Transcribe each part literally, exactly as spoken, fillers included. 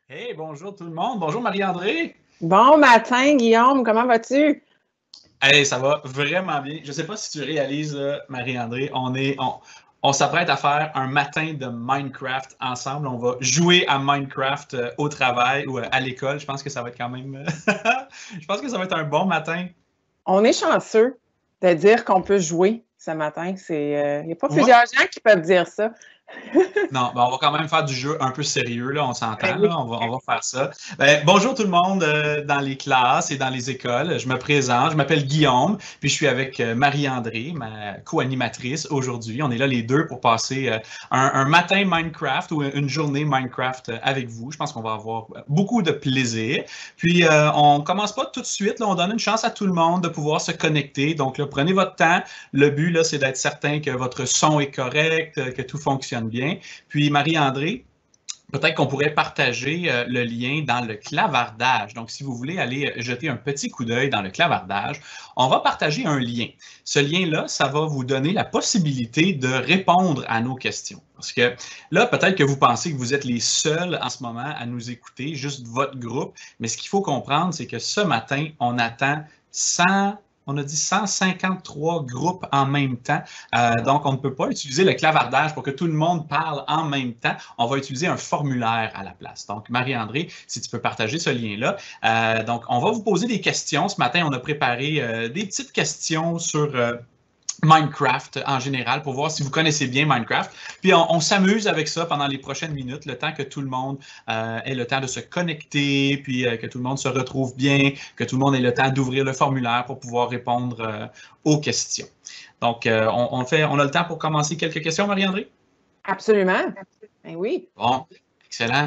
Hey, bonjour tout le monde. Bonjour Marie-André. Bon matin, Guillaume, comment vas-tu? Hey, ça va vraiment bien. Je ne sais pas si tu réalises, là, Marie-André, on est, on, on s'apprête à faire un matin de Minecraft ensemble. On va jouer à Minecraft euh, au travail ou euh, à l'école. Je pense que ça va être quand même. euh, Je pense que ça va être un bon matin. On est chanceux de dire qu'on peut jouer ce matin. C'est, euh, il n'y a pas Ouais. plusieurs gens qui peuvent dire ça. Non, ben, on va quand même faire du jeu un peu sérieux, là, on Ben s'entend, oui. là, on va, on va faire ça. Ben, bonjour tout le monde euh, dans les classes et dans les écoles. Je me présente, je m'appelle Guillaume, puis je suis avec euh, Marie-André, ma co-animatrice aujourd'hui. On est là les deux pour passer euh, un, un matin Minecraft ou une journée Minecraft euh, avec vous. Je pense qu'on va avoir beaucoup de plaisir. Puis, euh, on commence pas tout de suite, là, on donne une chance à tout le monde de pouvoir se connecter. Donc, là, prenez votre temps. Le but, là, c'est d'être certain que votre son est correct, que tout fonctionne bien. Puis Marie-André, peut-être qu'on pourrait partager euh, le lien dans le clavardage. Donc, si vous voulez aller jeter un petit coup d'œil dans le clavardage, on va partager un lien. Ce lien-là, ça va vous donner la possibilité de répondre à nos questions. Parce que là, peut-être que vous pensez que vous êtes les seuls en ce moment à nous écouter, juste votre groupe. Mais ce qu'il faut comprendre, c'est que ce matin, on attend cent on a dit cent cinquante-trois groupes en même temps. Euh, donc, on ne peut pas utiliser le clavardage pour que tout le monde parle en même temps. On va utiliser un formulaire à la place. Donc, Marie-André, si tu peux partager ce lien-là. Euh, donc, on va vous poser des questions. Ce matin, on a préparé euh, des petites questions sur euh, Minecraft en général pour voir si vous connaissez bien Minecraft. Puis on, on s'amuse avec ça pendant les prochaines minutes, le temps que tout le monde euh, ait le temps de se connecter, puis euh, que tout le monde se retrouve bien, que tout le monde ait le temps d'ouvrir le formulaire pour pouvoir répondre euh, aux questions. Donc, euh, on, on, fait, on a le temps pour commencer quelques questions, Marie-André? Absolument. Ben oui. Bon, excellent.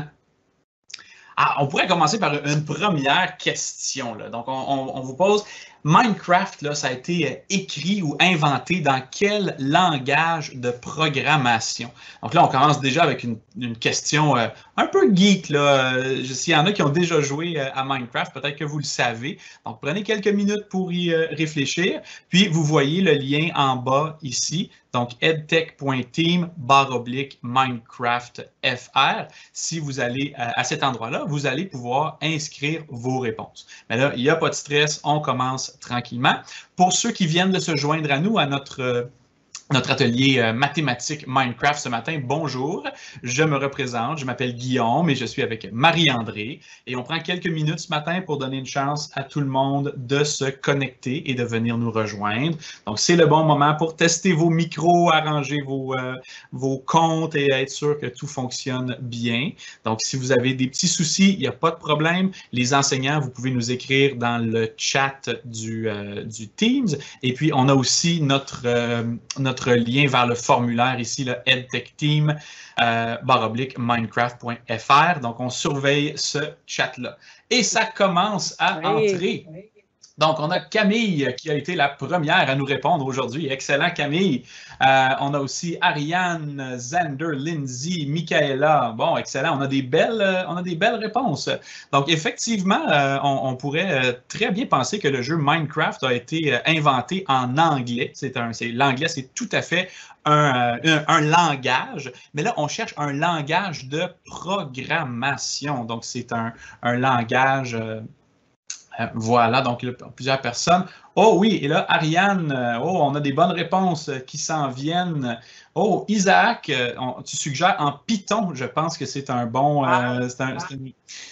Ah, on pourrait commencer par une première question. Là. Donc, on, on, on vous pose, Minecraft, là, ça a été écrit ou inventé dans quel langage de programmation? Donc là, on commence déjà avec une, une question euh, un peu geek. Là. S'il y en a qui ont déjà joué euh, à Minecraft, peut-être que vous le savez. Donc, prenez quelques minutes pour y euh, réfléchir. Puis, vous voyez le lien en bas ici. Donc, edtech.team barre oblique Minecraft F R. Si vous allez euh, à cet endroit-là, vous allez pouvoir inscrire vos réponses. Mais là, il n'y a pas de stress, on commence tranquillement. Pour ceux qui viennent de se joindre à nous, à notre euh, notre atelier euh, mathématique Minecraft ce matin. Bonjour, je me représente, je m'appelle Guillaume et je suis avec Marie-André. Et on prend quelques minutes ce matin pour donner une chance à tout le monde de se connecter et de venir nous rejoindre. Donc, c'est le bon moment pour tester vos micros, arranger vos, euh, vos comptes et être sûr que tout fonctionne bien. Donc, si vous avez des petits soucis, il n'y a pas de problème. Les enseignants, vous pouvez nous écrire dans le chat du, euh, du Teams. Et puis, on a aussi notre, euh, notre notre lien vers le formulaire ici, le edtechteam euh, barre oblique minecraft.fr. Donc, on surveille ce chat-là. Et ça commence à oui, entrer. Oui. Donc, on a Camille qui a été la première à nous répondre aujourd'hui. Excellent, Camille. Euh, on a aussi Ariane, Zander, Lindsay, Michaela. Bon, excellent. On a des belles, euh, on a des belles réponses. Donc, effectivement, euh, on, on pourrait euh, très bien penser que le jeu Minecraft a été euh, inventé en anglais. C'est un, c'est, l'anglais, c'est tout à fait un, un, un langage. Mais là, on cherche un langage de programmation. Donc, c'est un, un langage... Euh, Euh, voilà, donc là, plusieurs personnes. Oh oui, et là, Ariane, euh, oh, on a des bonnes réponses qui s'en viennent. Oh, Isaac, euh, on, tu suggères en Python, je pense que c'est un bon... Euh, c'est un, c'est un,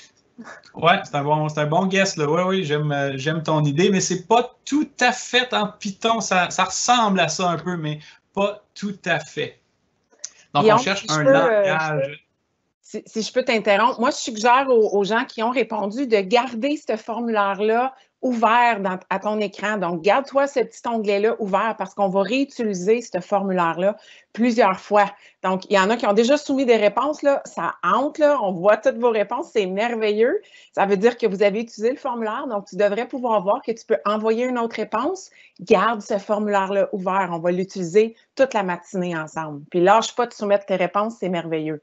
ouais, c'est un bon, c'est un bon guess, là. Oui, oui, j'aime, j'aime ton idée, mais c'est pas tout à fait en Python. Ça, ça ressemble à ça un peu, mais pas tout à fait. Donc, Guillaume, on cherche si un peux, langage... Euh, si, si je peux t'interrompre, moi, je suggère aux, aux gens qui ont répondu de garder ce formulaire-là ouvert dans, à ton écran. Donc, garde-toi ce petit onglet-là ouvert parce qu'on va réutiliser ce formulaire-là plusieurs fois. Donc, il y en a qui ont déjà soumis des réponses, là, ça hante, là, on voit toutes vos réponses, c'est merveilleux. Ça veut dire que vous avez utilisé le formulaire, donc tu devrais pouvoir voir que tu peux envoyer une autre réponse. Garde ce formulaire-là ouvert, on va l'utiliser toute la matinée ensemble. Puis lâche pas de soumettre tes réponses, c'est merveilleux.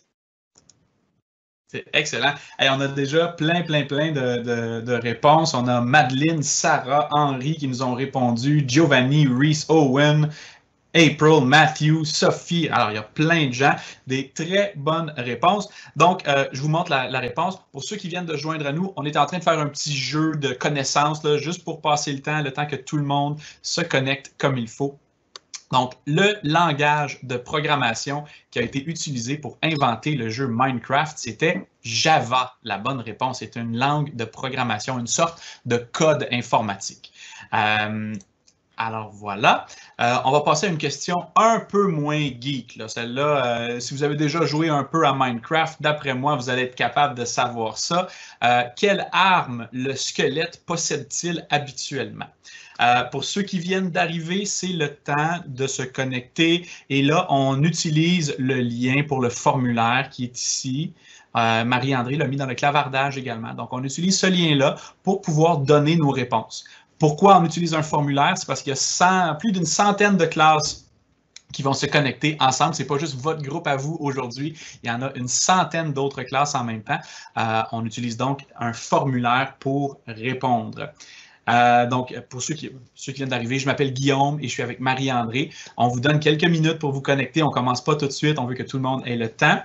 C'est excellent. Hey, on a déjà plein, plein, plein de, de, de réponses. On a Madeleine, Sarah, Henri qui nous ont répondu, Giovanni, Reese, Owen. April, Matthew, Sophie. Alors, il y a plein de gens, des très bonnes réponses. Donc, euh, je vous montre la, la réponse. Pour ceux qui viennent de joindre à nous, on est en train de faire un petit jeu de connaissances, là, juste pour passer le temps, le temps que tout le monde se connecte comme il faut. Donc, le langage de programmation qui a été utilisé pour inventer le jeu Minecraft, c'était Java. La bonne réponse est une langue de programmation, une sorte de code informatique. Euh, alors voilà. Euh, on va passer à une question un peu moins geek. Celle-là, euh, si vous avez déjà joué un peu à Minecraft, d'après moi, vous allez être capable de savoir ça. Euh, quelle arme le squelette possède-t-il habituellement? Euh, pour ceux qui viennent d'arriver, c'est le temps de se connecter. Et là, on utilise le lien pour le formulaire qui est ici. Euh, Marie-André l'a mis dans le clavardage également. Donc, on utilise ce lien-là pour pouvoir donner nos réponses. Pourquoi on utilise un formulaire? C'est parce qu'il y a cent, plus d'une centaine de classes qui vont se connecter ensemble. Ce n'est pas juste votre groupe à vous aujourd'hui. Il y en a une centaine d'autres classes en même temps. Euh, on utilise donc un formulaire pour répondre. Euh, donc, pour ceux qui, ceux qui viennent d'arriver, je m'appelle Guillaume et je suis avec Marie-André. On vous donne quelques minutes pour vous connecter. On ne commence pas tout de suite. On veut que tout le monde ait le temps.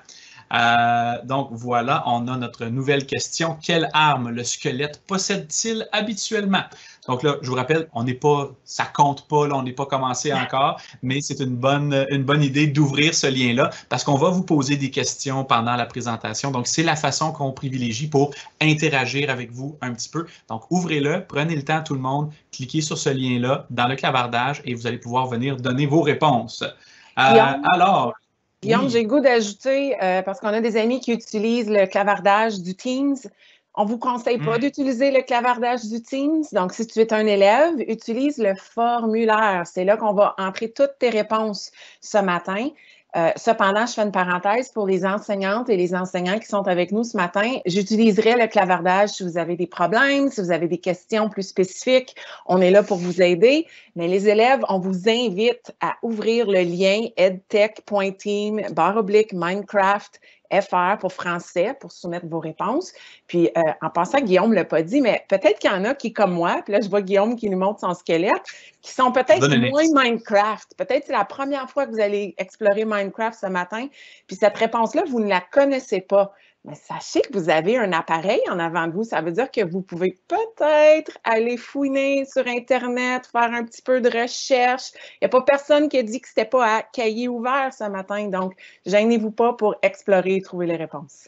Euh, donc, voilà, on a notre nouvelle question. Quelle arme le squelette possède-t-il habituellement? Donc là, je vous rappelle, on n'est pas, ça compte pas, là, on n'est pas commencé encore, mais c'est une bonne, une bonne idée d'ouvrir ce lien-là parce qu'on va vous poser des questions pendant la présentation. Donc, c'est la façon qu'on privilégie pour interagir avec vous un petit peu. Donc, ouvrez-le, prenez le temps, tout le monde, cliquez sur ce lien-là dans le clavardage et vous allez pouvoir venir donner vos réponses. Euh, alors, Guillaume, oui. j'ai le goût d'ajouter, euh, parce qu'on a des amis qui utilisent le clavardage du Teams. On ne vous conseille pas mmh. d'utiliser le clavardage du Teams. Donc, si tu es un élève, utilise le formulaire. C'est là qu'on va entrer toutes tes réponses ce matin. Euh, cependant, je fais une parenthèse pour les enseignantes et les enseignants qui sont avec nous ce matin. J'utiliserai le clavardage si vous avez des problèmes, si vous avez des questions plus spécifiques. On est là pour vous aider. Mais les élèves, on vous invite à ouvrir le lien edtech.team barre oblique Minecraft F R pour français pour soumettre vos réponses. Puis, euh, en passant, Guillaume ne l'a pas dit, mais peut-être qu'il y en a qui, comme moi, puis là, je vois Guillaume qui nous montre son squelette, qui sont peut-être moins Minecraft. Peut-être c'est la première fois que vous allez explorer Minecraft ce matin, puis cette réponse-là, vous ne la connaissez pas. Mais sachez que vous avez un appareil en avant de vous. Ça veut dire que vous pouvez peut-être aller fouiner sur Internet, faire un petit peu de recherche. Il n'y a pas personne qui a dit que ce n'était pas à cahier ouvert ce matin. Donc, gênez-vous pas pour explorer et trouver les réponses.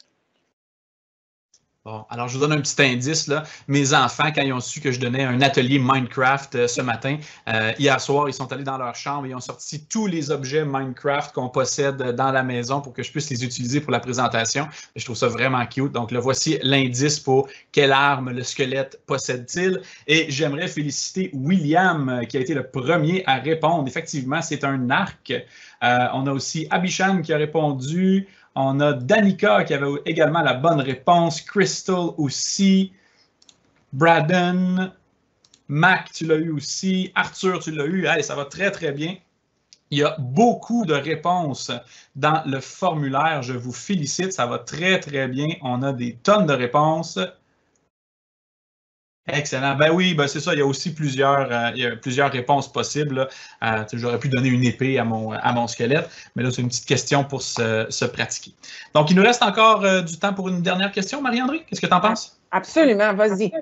Bon, alors je vous donne un petit indice, là. Mes enfants, quand ils ont su que je donnais un atelier Minecraft euh, ce matin, euh, hier soir, ils sont allés dans leur chambre et ils ont sorti tous les objets Minecraft qu'on possède dans la maison pour que je puisse les utiliser pour la présentation. Je trouve ça vraiment cute. Donc là, voici l'indice pour quelle arme le squelette possède-t-il. Et j'aimerais féliciter William, qui a été le premier à répondre. Effectivement, c'est un arc. Euh, on a aussi Abishan qui a répondu. On a Danica qui avait également la bonne réponse. Crystal aussi. Braden. Mac, tu l'as eu aussi. Arthur, tu l'as eu. Allez, ça va très, très bien. Il y a beaucoup de réponses dans le formulaire. Je vous félicite. Ça va très, très bien. On a des tonnes de réponses. Excellent. Ben oui, ben c'est ça. Il y a aussi plusieurs, euh, il y a plusieurs réponses possibles. Euh, J'aurais pu donner une épée à mon, à mon squelette, mais là, c'est une petite question pour se, se pratiquer. Donc, il nous reste encore euh, du temps pour une dernière question. Marie-André, qu'est-ce que tu en penses? Absolument, vas-y.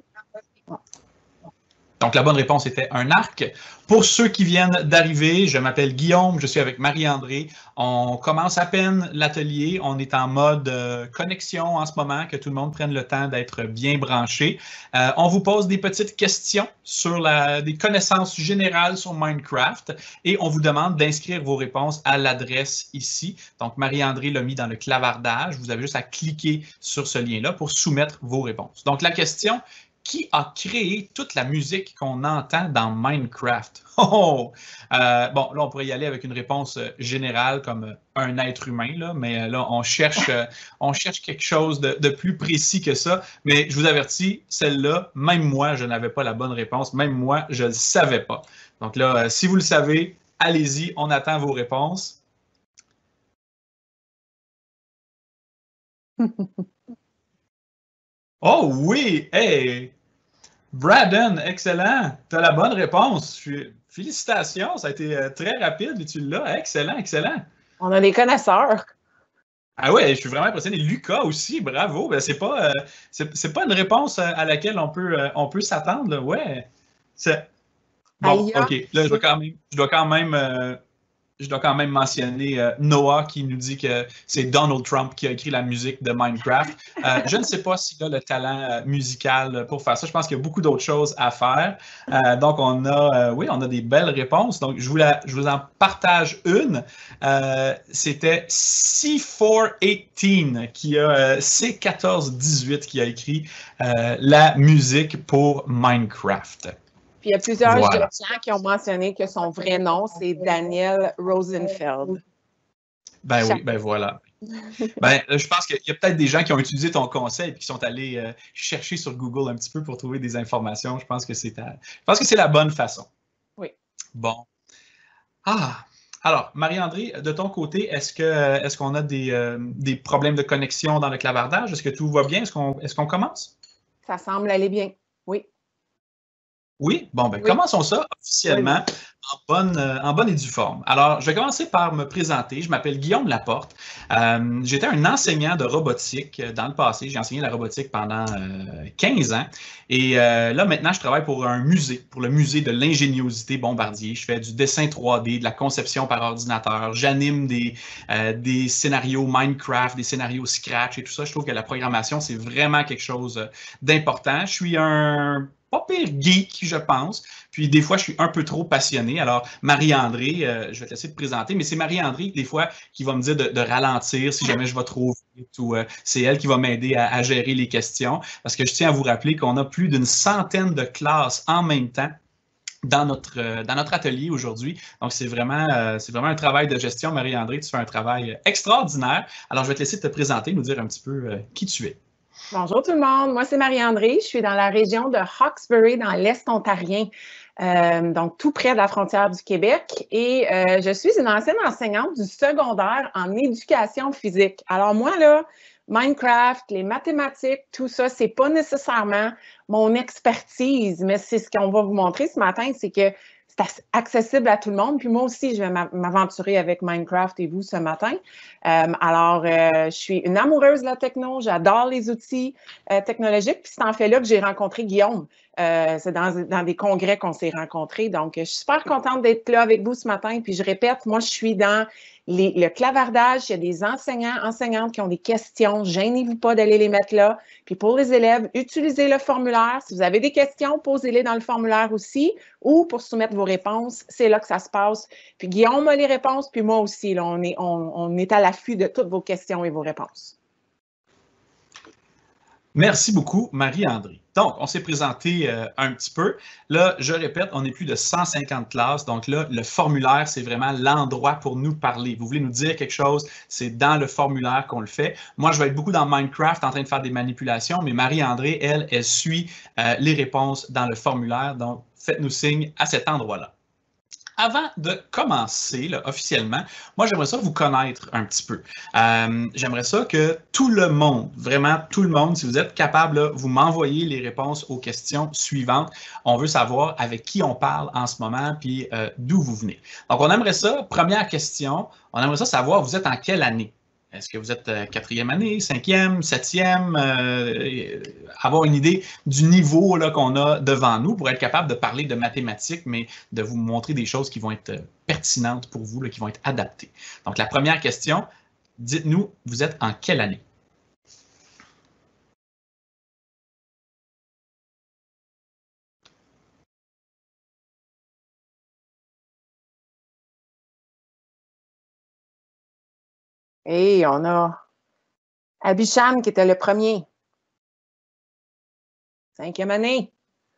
Donc, la bonne réponse était un arc. Pour ceux qui viennent d'arriver, je m'appelle Guillaume, je suis avec Marie-André. On commence à peine l'atelier. On est en mode euh, connexion en ce moment, que tout le monde prenne le temps d'être bien branché. Euh, on vous pose des petites questions sur la, des connaissances générales sur Minecraft et on vous demande d'inscrire vos réponses à l'adresse ici. Donc, Marie-André l'a mis dans le clavardage. Vous avez juste à cliquer sur ce lien-là pour soumettre vos réponses. Donc, la question... Qui a créé toute la musique qu'on entend dans Minecraft? Oh! Euh, bon, là, on pourrait y aller avec une réponse générale comme un être humain, là, mais là, on cherche, on cherche quelque chose de, de plus précis que ça. Mais je vous avertis, celle-là, même moi, je n'avais pas la bonne réponse. Même moi, je ne le savais pas. Donc là, si vous le savez, allez-y, on attend vos réponses. Oh oui! Hey! Braden, excellent. Tu as la bonne réponse. Je suis... Félicitations, ça a été euh, très rapide et tu l'as. Excellent, excellent. On a des connaisseurs. Ah ouais, je suis vraiment impressionné. Lucas aussi, bravo. Ben, c'est pas, euh, c'est, c'est pas une réponse à laquelle on peut, euh, on peut s'attendre. Là. Ouais. C'est... Bon, Aïe, OK. Là, je dois quand même, je dois quand même, euh, je dois quand même mentionner euh, Noah qui nous dit que c'est Donald Trump qui a écrit la musique de Minecraft. Euh, je ne sais pas s'il a le talent euh, musical pour faire ça. Je pense qu'il y a beaucoup d'autres choses à faire. Euh, donc, on a, euh, oui, on a des belles réponses. Donc, je vous, la, je vous en partage une. Euh, c'était C quatre dix-huit qui a euh, C quatorze dix-huit qui a écrit euh, la musique pour Minecraft. Puis il y a plusieurs Voilà. gens qui ont mentionné que son vrai nom, c'est Daniel Rosenfeld. Ben oui, ben voilà. Ben, je pense qu'il y a peut-être des gens qui ont utilisé ton conseil et qui sont allés euh, chercher sur Google un petit peu pour trouver des informations. Je pense que c'est à... je pense que c'est la bonne façon. Oui. Bon. Ah! Alors, Marie-André, de ton côté, est-ce que est-ce qu'on a des, euh, des problèmes de connexion dans le clavardage? Est-ce que tout va bien? Est-ce qu'on est-ce qu'on commence? Ça semble aller bien. Oui. Oui? Bon, ben Oui. commençons ça officiellement oui. en, bonne, euh, en bonne et due forme. Alors, je vais commencer par me présenter. Je m'appelle Guillaume Laporte. Euh, J'étais un enseignant de robotique dans le passé. J'ai enseigné la robotique pendant euh, quinze ans. Et euh, là, maintenant, je travaille pour un musée, pour le musée de l'ingéniosité Bombardier. Je fais du dessin trois D, de la conception par ordinateur. J'anime des, euh, des scénarios Minecraft, des scénarios Scratch et tout ça. Je trouve que la programmation, c'est vraiment quelque chose d'important. Je suis un... pas pire geek, je pense. Puis des fois, je suis un peu trop passionné. Alors, Marie-André, euh, je vais te laisser te présenter, mais c'est Marie-André, des fois, qui va me dire de, de ralentir si jamais je vais trop vite ou euh, c'est elle qui va m'aider à, à gérer les questions. Parce que je tiens à vous rappeler qu'on a plus d'une centaine de classes en même temps dans notre, euh, dans notre atelier aujourd'hui. Donc, c'est vraiment, euh, c'est vraiment un travail de gestion. Marie-André, tu fais un travail extraordinaire. Alors, je vais te laisser te présenter, nous dire un petit peu euh, qui tu es. Bonjour tout le monde, moi c'est Marie-André, je suis dans la région de Hawkesbury, dans l'Est ontarien, euh, donc tout près de la frontière du Québec, et euh, je suis une ancienne enseignante du secondaire en éducation physique. Alors moi là, Minecraft, les mathématiques, tout ça, c'est pas nécessairement mon expertise, mais c'est ce qu'on va vous montrer ce matin, c'est que c'est accessible à tout le monde. Puis moi aussi, je vais m'aventurer avec Minecraft et vous ce matin. Euh, alors, euh, je suis une amoureuse de la techno. J'adore les outils euh, technologiques. Puis c'est en fait là que j'ai rencontré Guillaume. Euh, c'est dans, dans des congrès qu'on s'est rencontrés. Donc, je suis super contente d'être là avec vous ce matin. Puis je répète, moi, je suis dans les, le clavardage. Il y a des enseignants, enseignantes qui ont des questions. Gênez-vous pas d'aller les mettre là. Puis pour les élèves, utilisez le formulaire. Si vous avez des questions, posez-les dans le formulaire aussi ou pour soumettre vos réponses. C'est là que ça se passe. Puis Guillaume a les réponses, puis moi aussi. Là, on, est, on, on est à l'affût de toutes vos questions et vos réponses. Merci beaucoup, Marie-André. Donc, on s'est présenté euh, un petit peu. Là, je répète, on est plus de cent cinquante classes. Donc là, le formulaire, c'est vraiment l'endroit pour nous parler. Vous voulez nous dire quelque chose, c'est dans le formulaire qu'on le fait. Moi, je vais être beaucoup dans Minecraft en train de faire des manipulations, mais Marie-André, elle, elle suit euh, les réponses dans le formulaire. Donc, faites-nous signe à cet endroit-là. Avant de commencer là, officiellement, moi, j'aimerais ça vous connaître un petit peu. Euh, j'aimerais ça que tout le monde, vraiment tout le monde, si vous êtes capable, là, vous m'envoyez les réponses aux questions suivantes. On veut savoir avec qui on parle en ce moment, puis euh, d'où vous venez. Donc, on aimerait ça, première question, on aimerait ça savoir, vous êtes en quelle année? Est-ce que vous êtes euh, quatrième année, cinquième, septième? Euh, avoir une idée du niveau qu'on a devant nous pour être capable de parler de mathématiques, mais de vous montrer des choses qui vont être pertinentes pour vous, là, qui vont être adaptées. Donc, la première question, dites-nous, vous êtes en quelle année? Et on a Abisham qui était le premier. Cinquième année.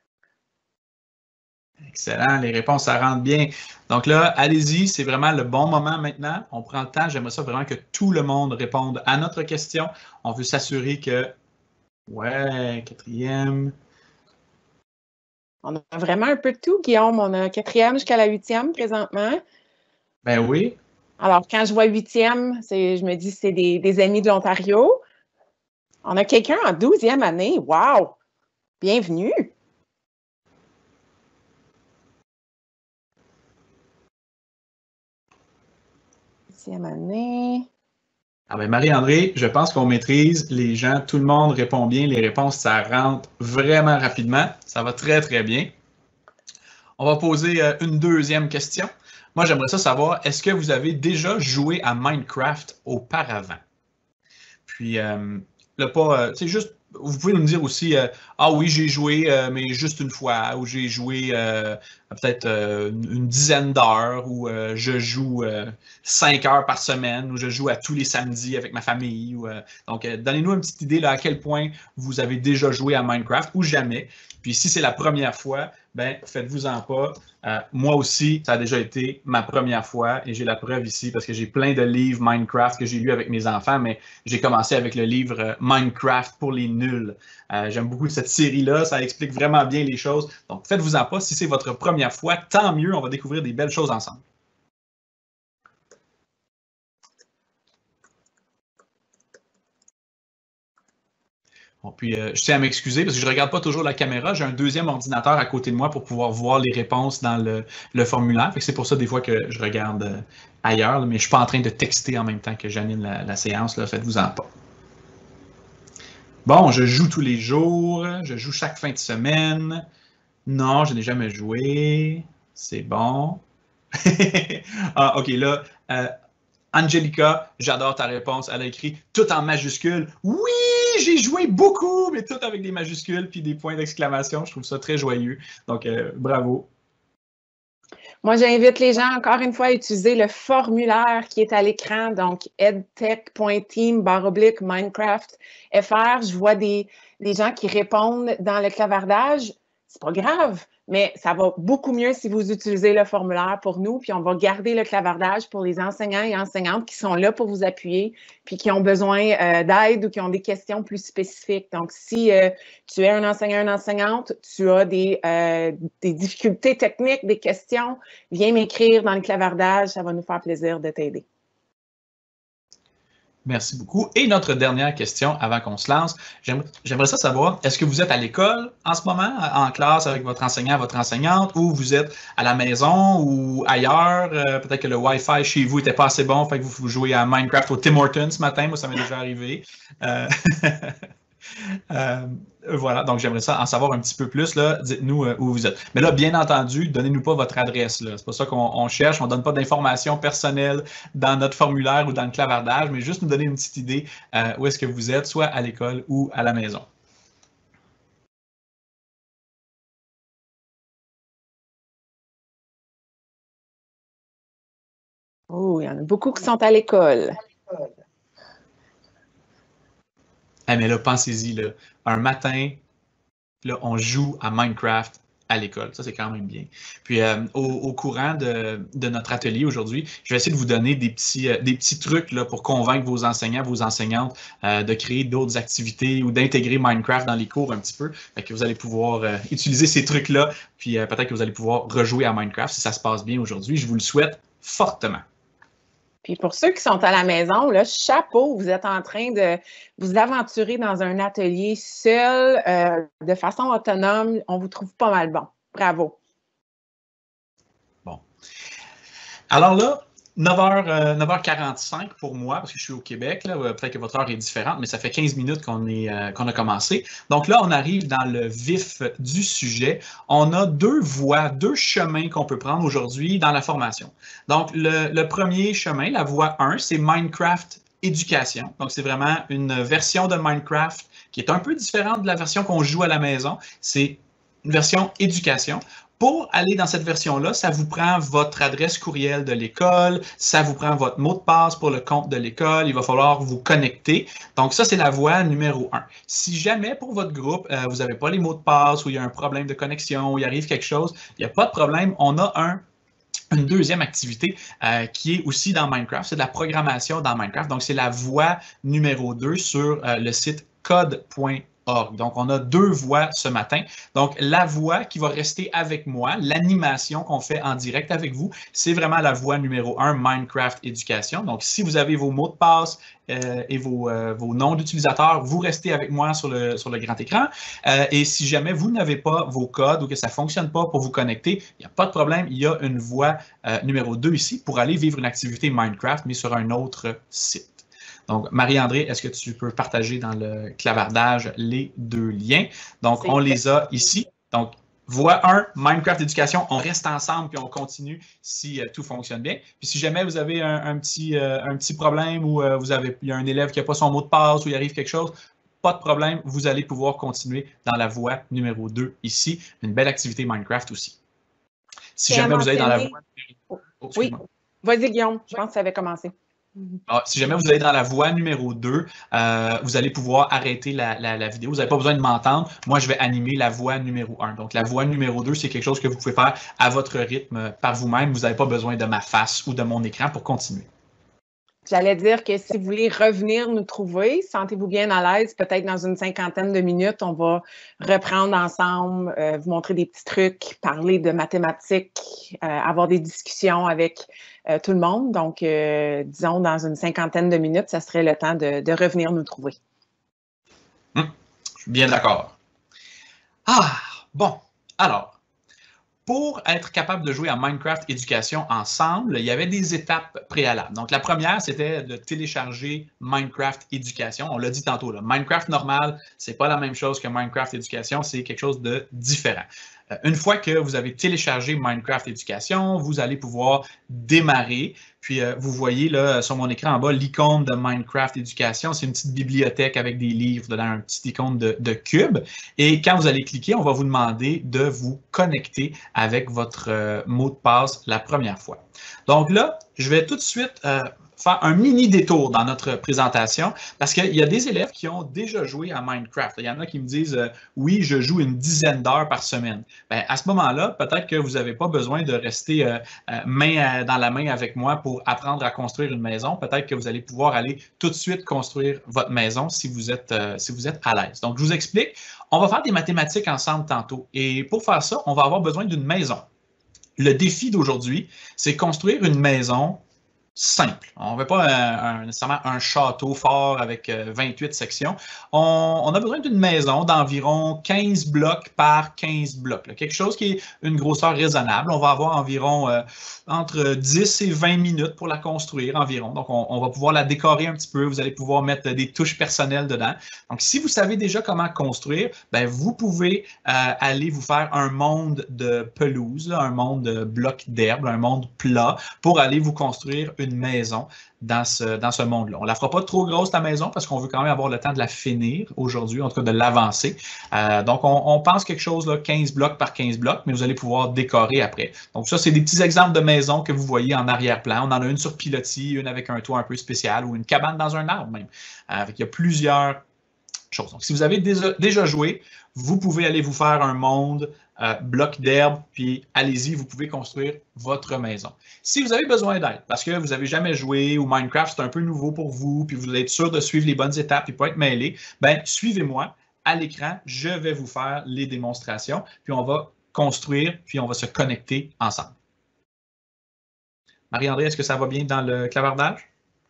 Excellent, les réponses, ça rentre bien. Donc là, allez-y, c'est vraiment le bon moment maintenant. On prend le temps, j'aimerais ça vraiment que tout le monde réponde à notre question. On veut s'assurer que, ouais, quatrième. On a vraiment un peu de tout, Guillaume. On a quatrième jusqu'à la huitième présentement. Ben oui. Alors, quand je vois huitième, je me dis que c'est des, des amis de l'Ontario. On a quelqu'un en douzième année. Wow! Bienvenue! Sixième année. Ah ben Marie-André, je pense qu'on maîtrise. Les gens, tout le monde répond bien. Les réponses, ça rentre vraiment rapidement. Ça va très, très bien. On va poser euh, une deuxième question. Moi, j'aimerais ça savoir, est-ce que vous avez déjà joué à Minecraft auparavant? Puis, euh, là, pas, euh, c'est juste, vous pouvez nous dire aussi, euh, ah oui, j'ai joué, euh, mais juste une fois, ou j'ai joué euh, peut-être euh, une dizaine d'heures, ou euh, je joue euh, cinq heures par semaine, ou je joue à tous les samedis avec ma famille. Ou, euh, donc, euh, donnez-nous une petite idée là, à quel point vous avez déjà joué à Minecraft, ou jamais. Puis, si c'est la première fois, ben, faites-vous-en pas. Euh, moi aussi, ça a déjà été ma première fois et j'ai la preuve ici parce que j'ai plein de livres Minecraft que j'ai lus avec mes enfants, mais j'ai commencé avec le livre euh, Minecraft pour les nuls. Euh, j'aime beaucoup cette série-là, ça explique vraiment bien les choses. Donc, faites-vous-en pas. Si c'est votre première fois, tant mieux, on va découvrir des belles choses ensemble. Bon, puis, euh, je tiens à m'excuser parce que je ne regarde pas toujours la caméra. J'ai un deuxième ordinateur à côté de moi pour pouvoir voir les réponses dans le, le formulaire. C'est pour ça des fois que je regarde euh, ailleurs, là, mais je ne suis pas en train de texter en même temps que j'anime la, la séance. Faites-vous-en pas. Bon, je joue tous les jours. Je joue chaque fin de semaine. Non, je n'ai jamais joué. C'est bon. Ah, OK, là, euh, Angelica, j'adore ta réponse. Elle a écrit tout en majuscules. Oui, j'ai joué beaucoup, mais tout avec des majuscules puis des points d'exclamation. Je trouve ça très joyeux. Donc, euh, bravo. Moi, j'invite les gens, encore une fois, à utiliser le formulaire qui est à l'écran, donc edtech.team barre oblique Minecraft F R. Je vois des, des gens qui répondent dans le clavardage. C'est pas grave, mais ça va beaucoup mieux si vous utilisez le formulaire pour nous, puis on va garder le clavardage pour les enseignants et enseignantes qui sont là pour vous appuyer, puis qui ont besoin euh, d'aide ou qui ont des questions plus spécifiques. Donc, si euh, tu es un enseignant, une enseignante, tu as des, euh, des difficultés techniques, des questions, viens m'écrire dans le clavardage, ça va nous faire plaisir de t'aider. Merci beaucoup. Et notre dernière question avant qu'on se lance, j'aimerais ça savoir, est-ce que vous êtes à l'école en ce moment, en classe avec votre enseignant, votre enseignante, ou vous êtes à la maison ou ailleurs? Euh, peut-être que le Wi-Fi chez vous n'était pas assez bon, fait que vous jouez à Minecraft au Tim Hortons ce matin, moi ça m'est déjà arrivé. Euh, Euh, voilà, donc j'aimerais ça en savoir un petit peu plus. Là. Dites-nous euh, où vous êtes. Mais là, bien entendu, donnez-nous pas votre adresse. C'est pas ça qu'on cherche. On ne donne pas d'informations personnelles dans notre formulaire ou dans le clavardage, mais juste nous donner une petite idée euh, où est-ce que vous êtes, soit à l'école ou à la maison. Oh, il y en a beaucoup qui sont à l'école. Ah, mais là, pensez-y, là, un matin, là, on joue à Minecraft à l'école. Ça, c'est quand même bien. Puis, euh, au, au courant de, de notre atelier aujourd'hui, je vais essayer de vous donner des petits, euh, des petits trucs là, pour convaincre vos enseignants, vos enseignantes euh, de créer d'autres activités ou d'intégrer Minecraft dans les cours un petit peu. Fait que vous allez pouvoir euh, utiliser ces trucs-là, puis euh, peut-être que vous allez pouvoir rejouer à Minecraft si ça se passe bien aujourd'hui. Je vous le souhaite fortement. Puis pour ceux qui sont à la maison, là, chapeau, vous êtes en train de vous aventurer dans un atelier seul, euh, de façon autonome. On vous trouve pas mal bon. Bravo. Bon. Alors là, neuf heures quarante-cinq pour moi, parce que je suis au Québec. Peut-être que votre heure est différente, mais ça fait quinze minutes qu'on est, euh, qu'on a commencé. Donc là, on arrive dans le vif du sujet. On a deux voies, deux chemins qu'on peut prendre aujourd'hui dans la formation. Donc, le, le premier chemin, la voie un, c'est Minecraft Éducation. Donc, c'est vraiment une version de Minecraft qui est un peu différente de la version qu'on joue à la maison. C'est une version éducation. Pour aller dans cette version-là, ça vous prend votre adresse courriel de l'école, ça vous prend votre mot de passe pour le compte de l'école, il va falloir vous connecter. Donc ça, c'est la voie numéro un. Si jamais pour votre groupe, euh, vous n'avez pas les mots de passe ou il y a un problème de connexion ou il arrive quelque chose, il n'y a pas de problème, on a un une deuxième activité euh, qui est aussi dans Minecraft, c'est de la programmation dans Minecraft. Donc, c'est la voie numéro deux sur euh, le site code point org. Donc, on a deux voix ce matin. Donc, la voix qui va rester avec moi, l'animation qu'on fait en direct avec vous, c'est vraiment la voix numéro un, Minecraft Éducation. Donc, si vous avez vos mots de passe euh, et vos, euh, vos noms d'utilisateurs, vous restez avec moi sur le, sur le grand écran. Euh, et si jamais vous n'avez pas vos codes ou que ça ne fonctionne pas pour vous connecter, il n'y a pas de problème. Il y a une voix euh, numéro deux ici pour aller vivre une activité Minecraft, mais sur un autre site. Donc, Marie-André, est-ce que tu peux partager dans le clavardage les deux liens? Donc, on les a ici. Donc, voie un, Minecraft Éducation, on reste ensemble puis on continue si euh, tout fonctionne bien. Puis si jamais vous avez un, un, petit, euh, un petit problème ou euh, vous avez, il y a un élève qui n'a pas son mot de passe ou il arrive quelque chose, pas de problème, vous allez pouvoir continuer dans la voie numéro deux ici. Une belle activité Minecraft aussi. Si Et jamais vous allez dans la voie... Oh, oui, vas-y Guillaume, je pense que ça avait commencé. Ah, si jamais vous allez dans la voie numéro deux, euh, vous allez pouvoir arrêter la, la, la vidéo. Vous n'avez pas besoin de m'entendre. Moi, je vais animer la voie numéro un. Donc, la voie numéro deux, c'est quelque chose que vous pouvez faire à votre rythme par vous-même. Vous n'avez pas besoin de ma face ou de mon écran pour continuer. J'allais dire que si vous voulez revenir nous trouver, sentez-vous bien à l'aise, peut-être dans une cinquantaine de minutes, on va reprendre ensemble, euh, vous montrer des petits trucs, parler de mathématiques, euh, avoir des discussions avec euh, tout le monde. Donc, euh, disons, dans une cinquantaine de minutes, ça serait le temps de, de revenir nous trouver. Hum, je suis bien d'accord. Ah, bon, alors, pour être capable de jouer à Minecraft Éducation ensemble, il y avait des étapes préalables. Donc, la première, c'était de télécharger Minecraft Éducation. On l'a dit tantôt, là, Minecraft normal, c'est pas la même chose que Minecraft Éducation, c'est quelque chose de différent. Euh, une fois que vous avez téléchargé Minecraft Éducation, vous allez pouvoir démarrer. Puis, euh, vous voyez là sur mon écran en bas l'icône de Minecraft Éducation. C'est une petite bibliothèque avec des livres dedans, un petit icône de, de cube. Et quand vous allez cliquer, on va vous demander de vous connecter avec votre euh, mot de passe la première fois. Donc là, je vais tout de suite euh, faire un mini détour dans notre présentation parce qu'il y a des élèves qui ont déjà joué à Minecraft. Il y en a qui me disent euh, « Oui, je joue une dizaine d'heures par semaine. » Bien, à ce moment-là, peut-être que vous n'avez pas besoin de rester euh, euh, main à, dans la main avec moi pour apprendre à construire une maison. Peut-être que vous allez pouvoir aller tout de suite construire votre maison si vous êtes, euh, si vous êtes à l'aise. Donc, je vous explique. On va faire des mathématiques ensemble tantôt. Et pour faire ça, on va avoir besoin d'une maison. Le défi d'aujourd'hui, c'est construire une maison simple. On ne veut pas un, un, nécessairement un château fort avec euh, vingt-huit sections. On, on a besoin d'une maison d'environ quinze blocs par quinze blocs. Là. Quelque chose qui est une grosseur raisonnable. On va avoir environ euh, entre dix et vingt minutes pour la construire environ. Donc, on, on va pouvoir la décorer un petit peu. Vous allez pouvoir mettre des touches personnelles dedans. Donc, si vous savez déjà comment construire, bien, vous pouvez euh, aller vous faire un monde de pelouse, là, un monde de blocs d'herbe, un monde plat pour aller vous construire une maison dans ce, dans ce monde-là. On ne la fera pas trop grosse, la maison, parce qu'on veut quand même avoir le temps de la finir aujourd'hui, en tout cas de l'avancer. Euh, donc, on, on pense quelque chose, là, quinze blocs par quinze blocs, mais vous allez pouvoir décorer après. Donc, ça, c'est des petits exemples de maisons que vous voyez en arrière-plan. On en a une sur pilotis, une avec un toit un peu spécial ou une cabane dans un arbre même. Euh, il y a plusieurs choses. Donc, si vous avez déjà, déjà joué, vous pouvez aller vous faire un monde Euh, bloc d'herbe, puis allez-y, vous pouvez construire votre maison. Si vous avez besoin d'aide, parce que vous n'avez jamais joué ou Minecraft, c'est un peu nouveau pour vous, puis vous voulez être sûr de suivre les bonnes étapes et pas être mêlé, bien, suivez-moi à l'écran, je vais vous faire les démonstrations, puis on va construire, puis on va se connecter ensemble. Marie-André, est-ce que ça va bien dans le clavardage?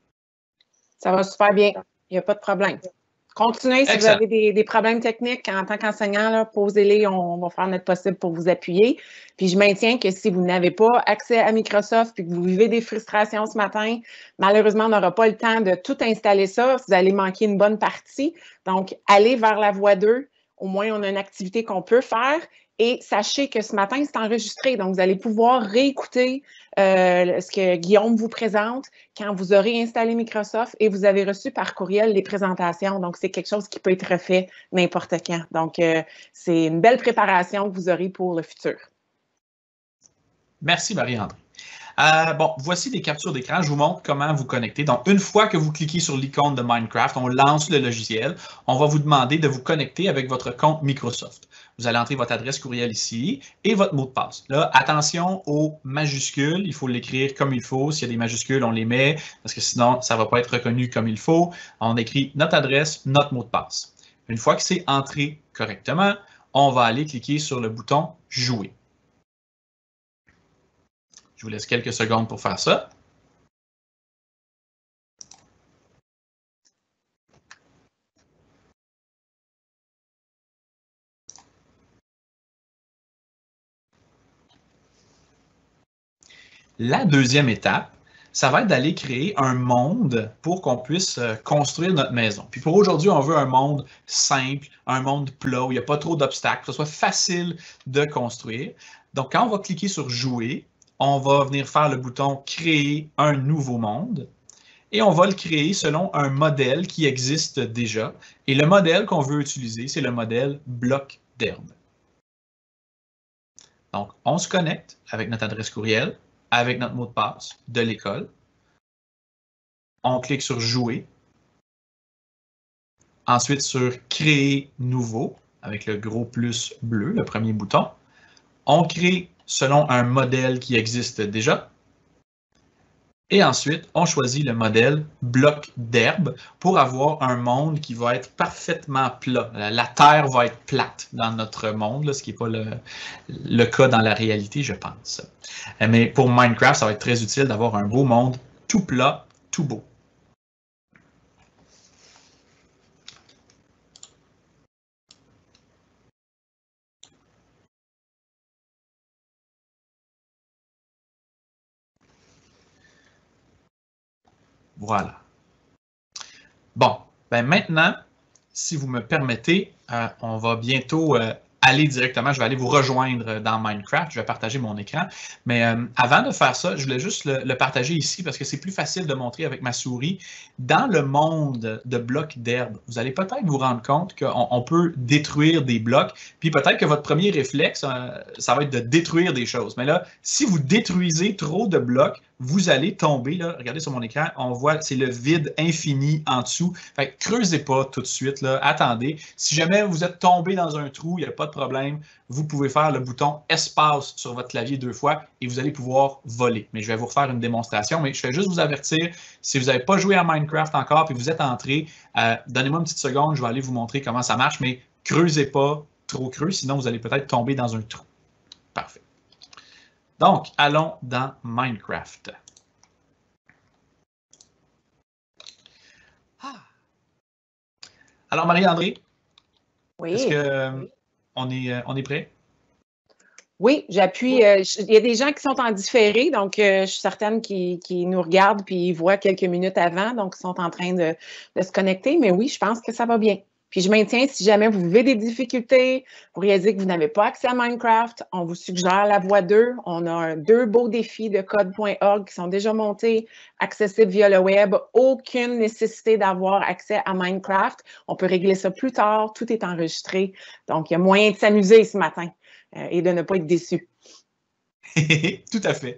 Ça va super bien, il n'y a pas de problème. Continuez si Excellent. Vous avez des, des problèmes techniques en tant qu'enseignant, posez-les, on, on va faire notre possible pour vous appuyer. Puis je maintiens que si vous n'avez pas accès à Microsoft et que vous vivez des frustrations ce matin, malheureusement, on n'aura pas le temps de tout installer ça. Vous allez manquer une bonne partie. Donc, allez vers la voie deux. Au moins, on a une activité qu'on peut faire. Et sachez que ce matin, c'est enregistré. Donc, vous allez pouvoir réécouter euh, ce que Guillaume vous présente quand vous aurez installé Microsoft et vous avez reçu par courriel les présentations. Donc, c'est quelque chose qui peut être refait n'importe quand. Donc, euh, c'est une belle préparation que vous aurez pour le futur. Merci, Marie-André. Euh, bon, voici des captures d'écran. Je vous montre comment vous connecter. Donc, une fois que vous cliquez sur l'icône de Minecraft, on lance le logiciel. On va vous demander de vous connecter avec votre compte Microsoft. Vous allez entrer votre adresse courriel ici et votre mot de passe. Là, attention aux majuscules. Il faut l'écrire comme il faut. S'il y a des majuscules, on les met parce que sinon, ça ne va pas être reconnu comme il faut. On écrit notre adresse, notre mot de passe. Une fois que c'est entré correctement, on va aller cliquer sur le bouton « Jouer ». Je vous laisse quelques secondes pour faire ça. La deuxième étape, ça va être d'aller créer un monde pour qu'on puisse construire notre maison. Puis pour aujourd'hui, on veut un monde simple, un monde plat, où il n'y a pas trop d'obstacles, que ce soit facile de construire. Donc, quand on va cliquer sur « Jouer », on va venir faire le bouton « Créer un nouveau monde » et on va le créer selon un modèle qui existe déjà. Et le modèle qu'on veut utiliser, c'est le modèle bloc d'herbe. Donc, on se connecte avec notre adresse courriel, avec notre mot de passe de l'école. On clique sur « Jouer ». Ensuite, sur « Créer nouveau » avec le gros plus bleu, le premier bouton. On crée selon un modèle qui existe déjà. Et ensuite, on choisit le modèle bloc d'herbe pour avoir un monde qui va être parfaitement plat. La terre va être plate dans notre monde, là, ce qui n'est pas le, le cas dans la réalité, je pense. Mais pour Minecraft, ça va être très utile d'avoir un beau monde tout plat, tout beau. Voilà. Bon, ben maintenant, si vous me permettez, euh, on va bientôt euh, aller directement, je vais aller vous rejoindre dans Minecraft, je vais partager mon écran. Mais euh, avant de faire ça, je voulais juste le, le partager ici parce que c'est plus facile de montrer avec ma souris. Dans le monde de blocs d'herbe, vous allez peut-être vous rendre compte qu'on on peut détruire des blocs, puis peut-être que votre premier réflexe, euh, ça va être de détruire des choses. Mais là, si vous détruisez trop de blocs, vous allez tomber, là, regardez sur mon écran, on voit, c'est le vide infini en dessous. Fait que creusez pas tout de suite, là, attendez. Si jamais vous êtes tombé dans un trou, il n'y a pas de problème, vous pouvez faire le bouton espace sur votre clavier deux fois et vous allez pouvoir voler. Mais je vais vous refaire une démonstration, mais je vais juste vous avertir, si vous n'avez pas joué à Minecraft encore et vous êtes entré, euh, donnez-moi une petite seconde, je vais aller vous montrer comment ça marche, mais creusez pas trop creux, sinon vous allez peut-être tomber dans un trou. Parfait. Donc, allons dans Minecraft. Ah. Alors, Marie-André, oui. Est-ce qu'on on est, on est prêt? Oui, j'appuie. Euh, il y a des gens qui sont en différé, donc euh, je suis certaine qu'ils qu'ils nous regardent puis ils voient quelques minutes avant, donc ils sont en train de, de se connecter. Mais oui, je pense que ça va bien. Puis je maintiens, si jamais vous vivez des difficultés, vous réalisez que vous n'avez pas accès à Minecraft, on vous suggère la voie deux. On a un, deux beaux défis de code point org qui sont déjà montés, accessibles via le web. Aucune nécessité d'avoir accès à Minecraft. On peut régler ça plus tard. Tout est enregistré. Donc, il y a moyen de s'amuser ce matin euh, et de ne pas être déçu. Tout à fait.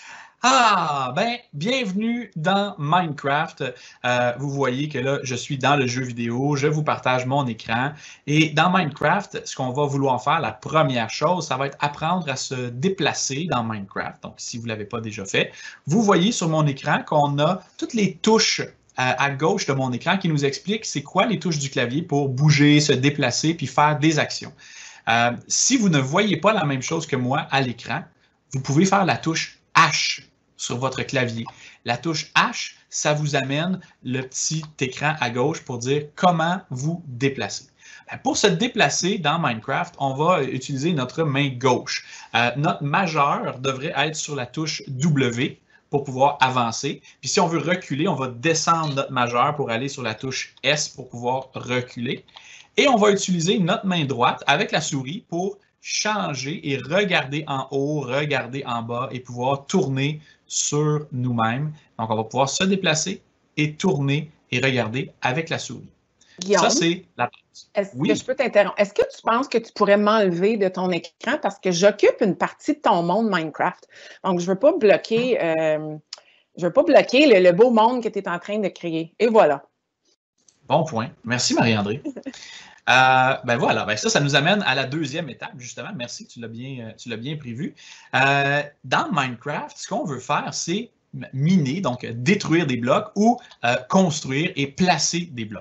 Ah, ben, bienvenue dans Minecraft. Euh, vous voyez que là, je suis dans le jeu vidéo, je vous partage mon écran. Et dans Minecraft, ce qu'on va vouloir faire, la première chose, ça va être apprendre à se déplacer dans Minecraft. Donc, si vous ne l'avez pas déjà fait, vous voyez sur mon écran qu'on a toutes les touches à, à gauche de mon écran qui nous expliquent c'est quoi les touches du clavier pour bouger, se déplacer, puis faire des actions. Euh, si vous ne voyez pas la même chose que moi à l'écran, vous pouvez faire la touche H sur votre clavier. La touche H, ça vous amène le petit écran à gauche pour dire comment vous déplacer. Pour se déplacer dans Minecraft, on va utiliser notre main gauche. Euh, notre majeur devrait être sur la touche W pour pouvoir avancer. Puis si on veut reculer, on va descendre notre majeur pour aller sur la touche S pour pouvoir reculer. Et on va utiliser notre main droite avec la souris pour changer et regarder en haut, regarder en bas et pouvoir tourner sur nous-mêmes. Donc, on va pouvoir se déplacer et tourner et regarder avec la souris. Guillaume, ça, c'est la base. Est-ce oui. que je peux t'interrompre? Est-ce que tu penses que tu pourrais m'enlever de ton écran parce que j'occupe une partie de ton monde Minecraft? Donc, je ne veux pas bloquer, euh, je veux pas bloquer le, le beau monde que tu es en train de créer. Et voilà. Bon point. Merci, Marie-André. Euh, ben voilà, ben ça, ça nous amène à la deuxième étape, justement. Merci, tu l'as bien, tu l'as bien prévu. Euh, dans Minecraft, ce qu'on veut faire, c'est miner, donc détruire des blocs ou euh, construire et placer des blocs.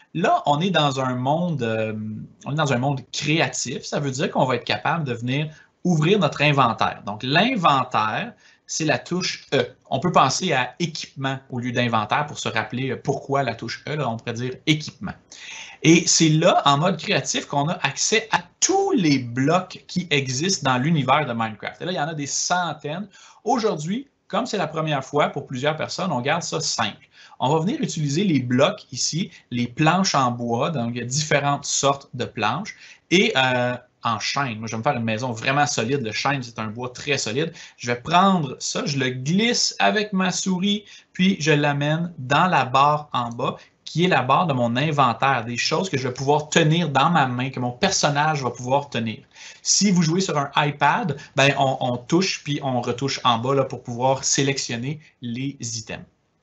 Là, on est dans un monde, euh, on est dans un monde créatif. Ça veut dire qu'on va être capable de venir ouvrir notre inventaire. Donc, l'inventaire, c'est la touche E. On peut penser à équipement au lieu d'inventaire pour se rappeler pourquoi la touche E. Là, on pourrait dire équipement. Et c'est là, en mode créatif, qu'on a accès à tous les blocs qui existent dans l'univers de Minecraft. Et là, il y en a des centaines. Aujourd'hui, comme c'est la première fois pour plusieurs personnes, on garde ça simple. On va venir utiliser les blocs ici, les planches en bois, donc il y a différentes sortes de planches, et euh, en chêne. Moi, je vais me faire une maison vraiment solide. Le chêne, c'est un bois très solide. Je vais prendre ça, je le glisse avec ma souris, puis je l'amène dans la barre en bas, qui est la barre de mon inventaire, des choses que je vais pouvoir tenir dans ma main, que mon personnage va pouvoir tenir. Si vous jouez sur un iPad, ben on, on touche puis on retouche en bas là, pour pouvoir sélectionner les items.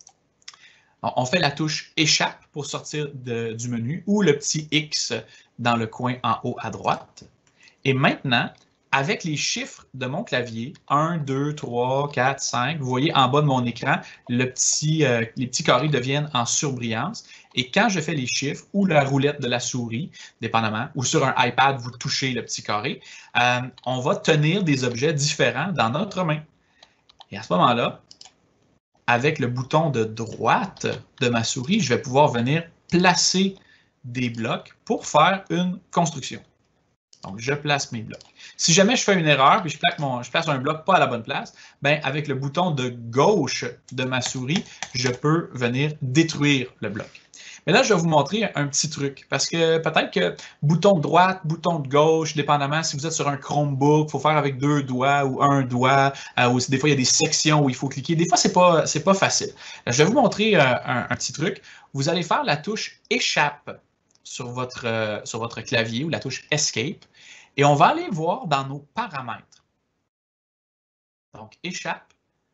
On fait la touche Échappe pour sortir de, du menu ou le petit X dans le coin en haut à droite. Et maintenant, avec les chiffres de mon clavier, un, deux, trois, quatre, cinq, vous voyez en bas de mon écran, le petit, euh, les petits carrés deviennent en surbrillance. Et quand je fais les chiffres ou la roulette de la souris, dépendamment, ou sur un iPad, vous touchez le petit carré, euh, on va tenir des objets différents dans notre main. Et à ce moment-là, avec le bouton de droite de ma souris, je vais pouvoir venir placer des blocs pour faire une construction. Donc, je place mes blocs. Si jamais je fais une erreur puis je place, mon, je place un bloc pas à la bonne place, ben avec le bouton de gauche de ma souris, je peux venir détruire le bloc. Mais là, je vais vous montrer un petit truc parce que peut-être que bouton de droite, bouton de gauche, dépendamment si vous êtes sur un Chromebook, il faut faire avec deux doigts ou un doigt. Euh, ou des fois, il y a des sections où il faut cliquer. Des fois, ce n'est pas, c'est pas facile. Je vais vous montrer euh, un, un petit truc. Vous allez faire la touche Échappe sur votre, euh, sur votre clavier ou la touche Escape. Et on va aller voir dans nos paramètres. Donc, Échappe,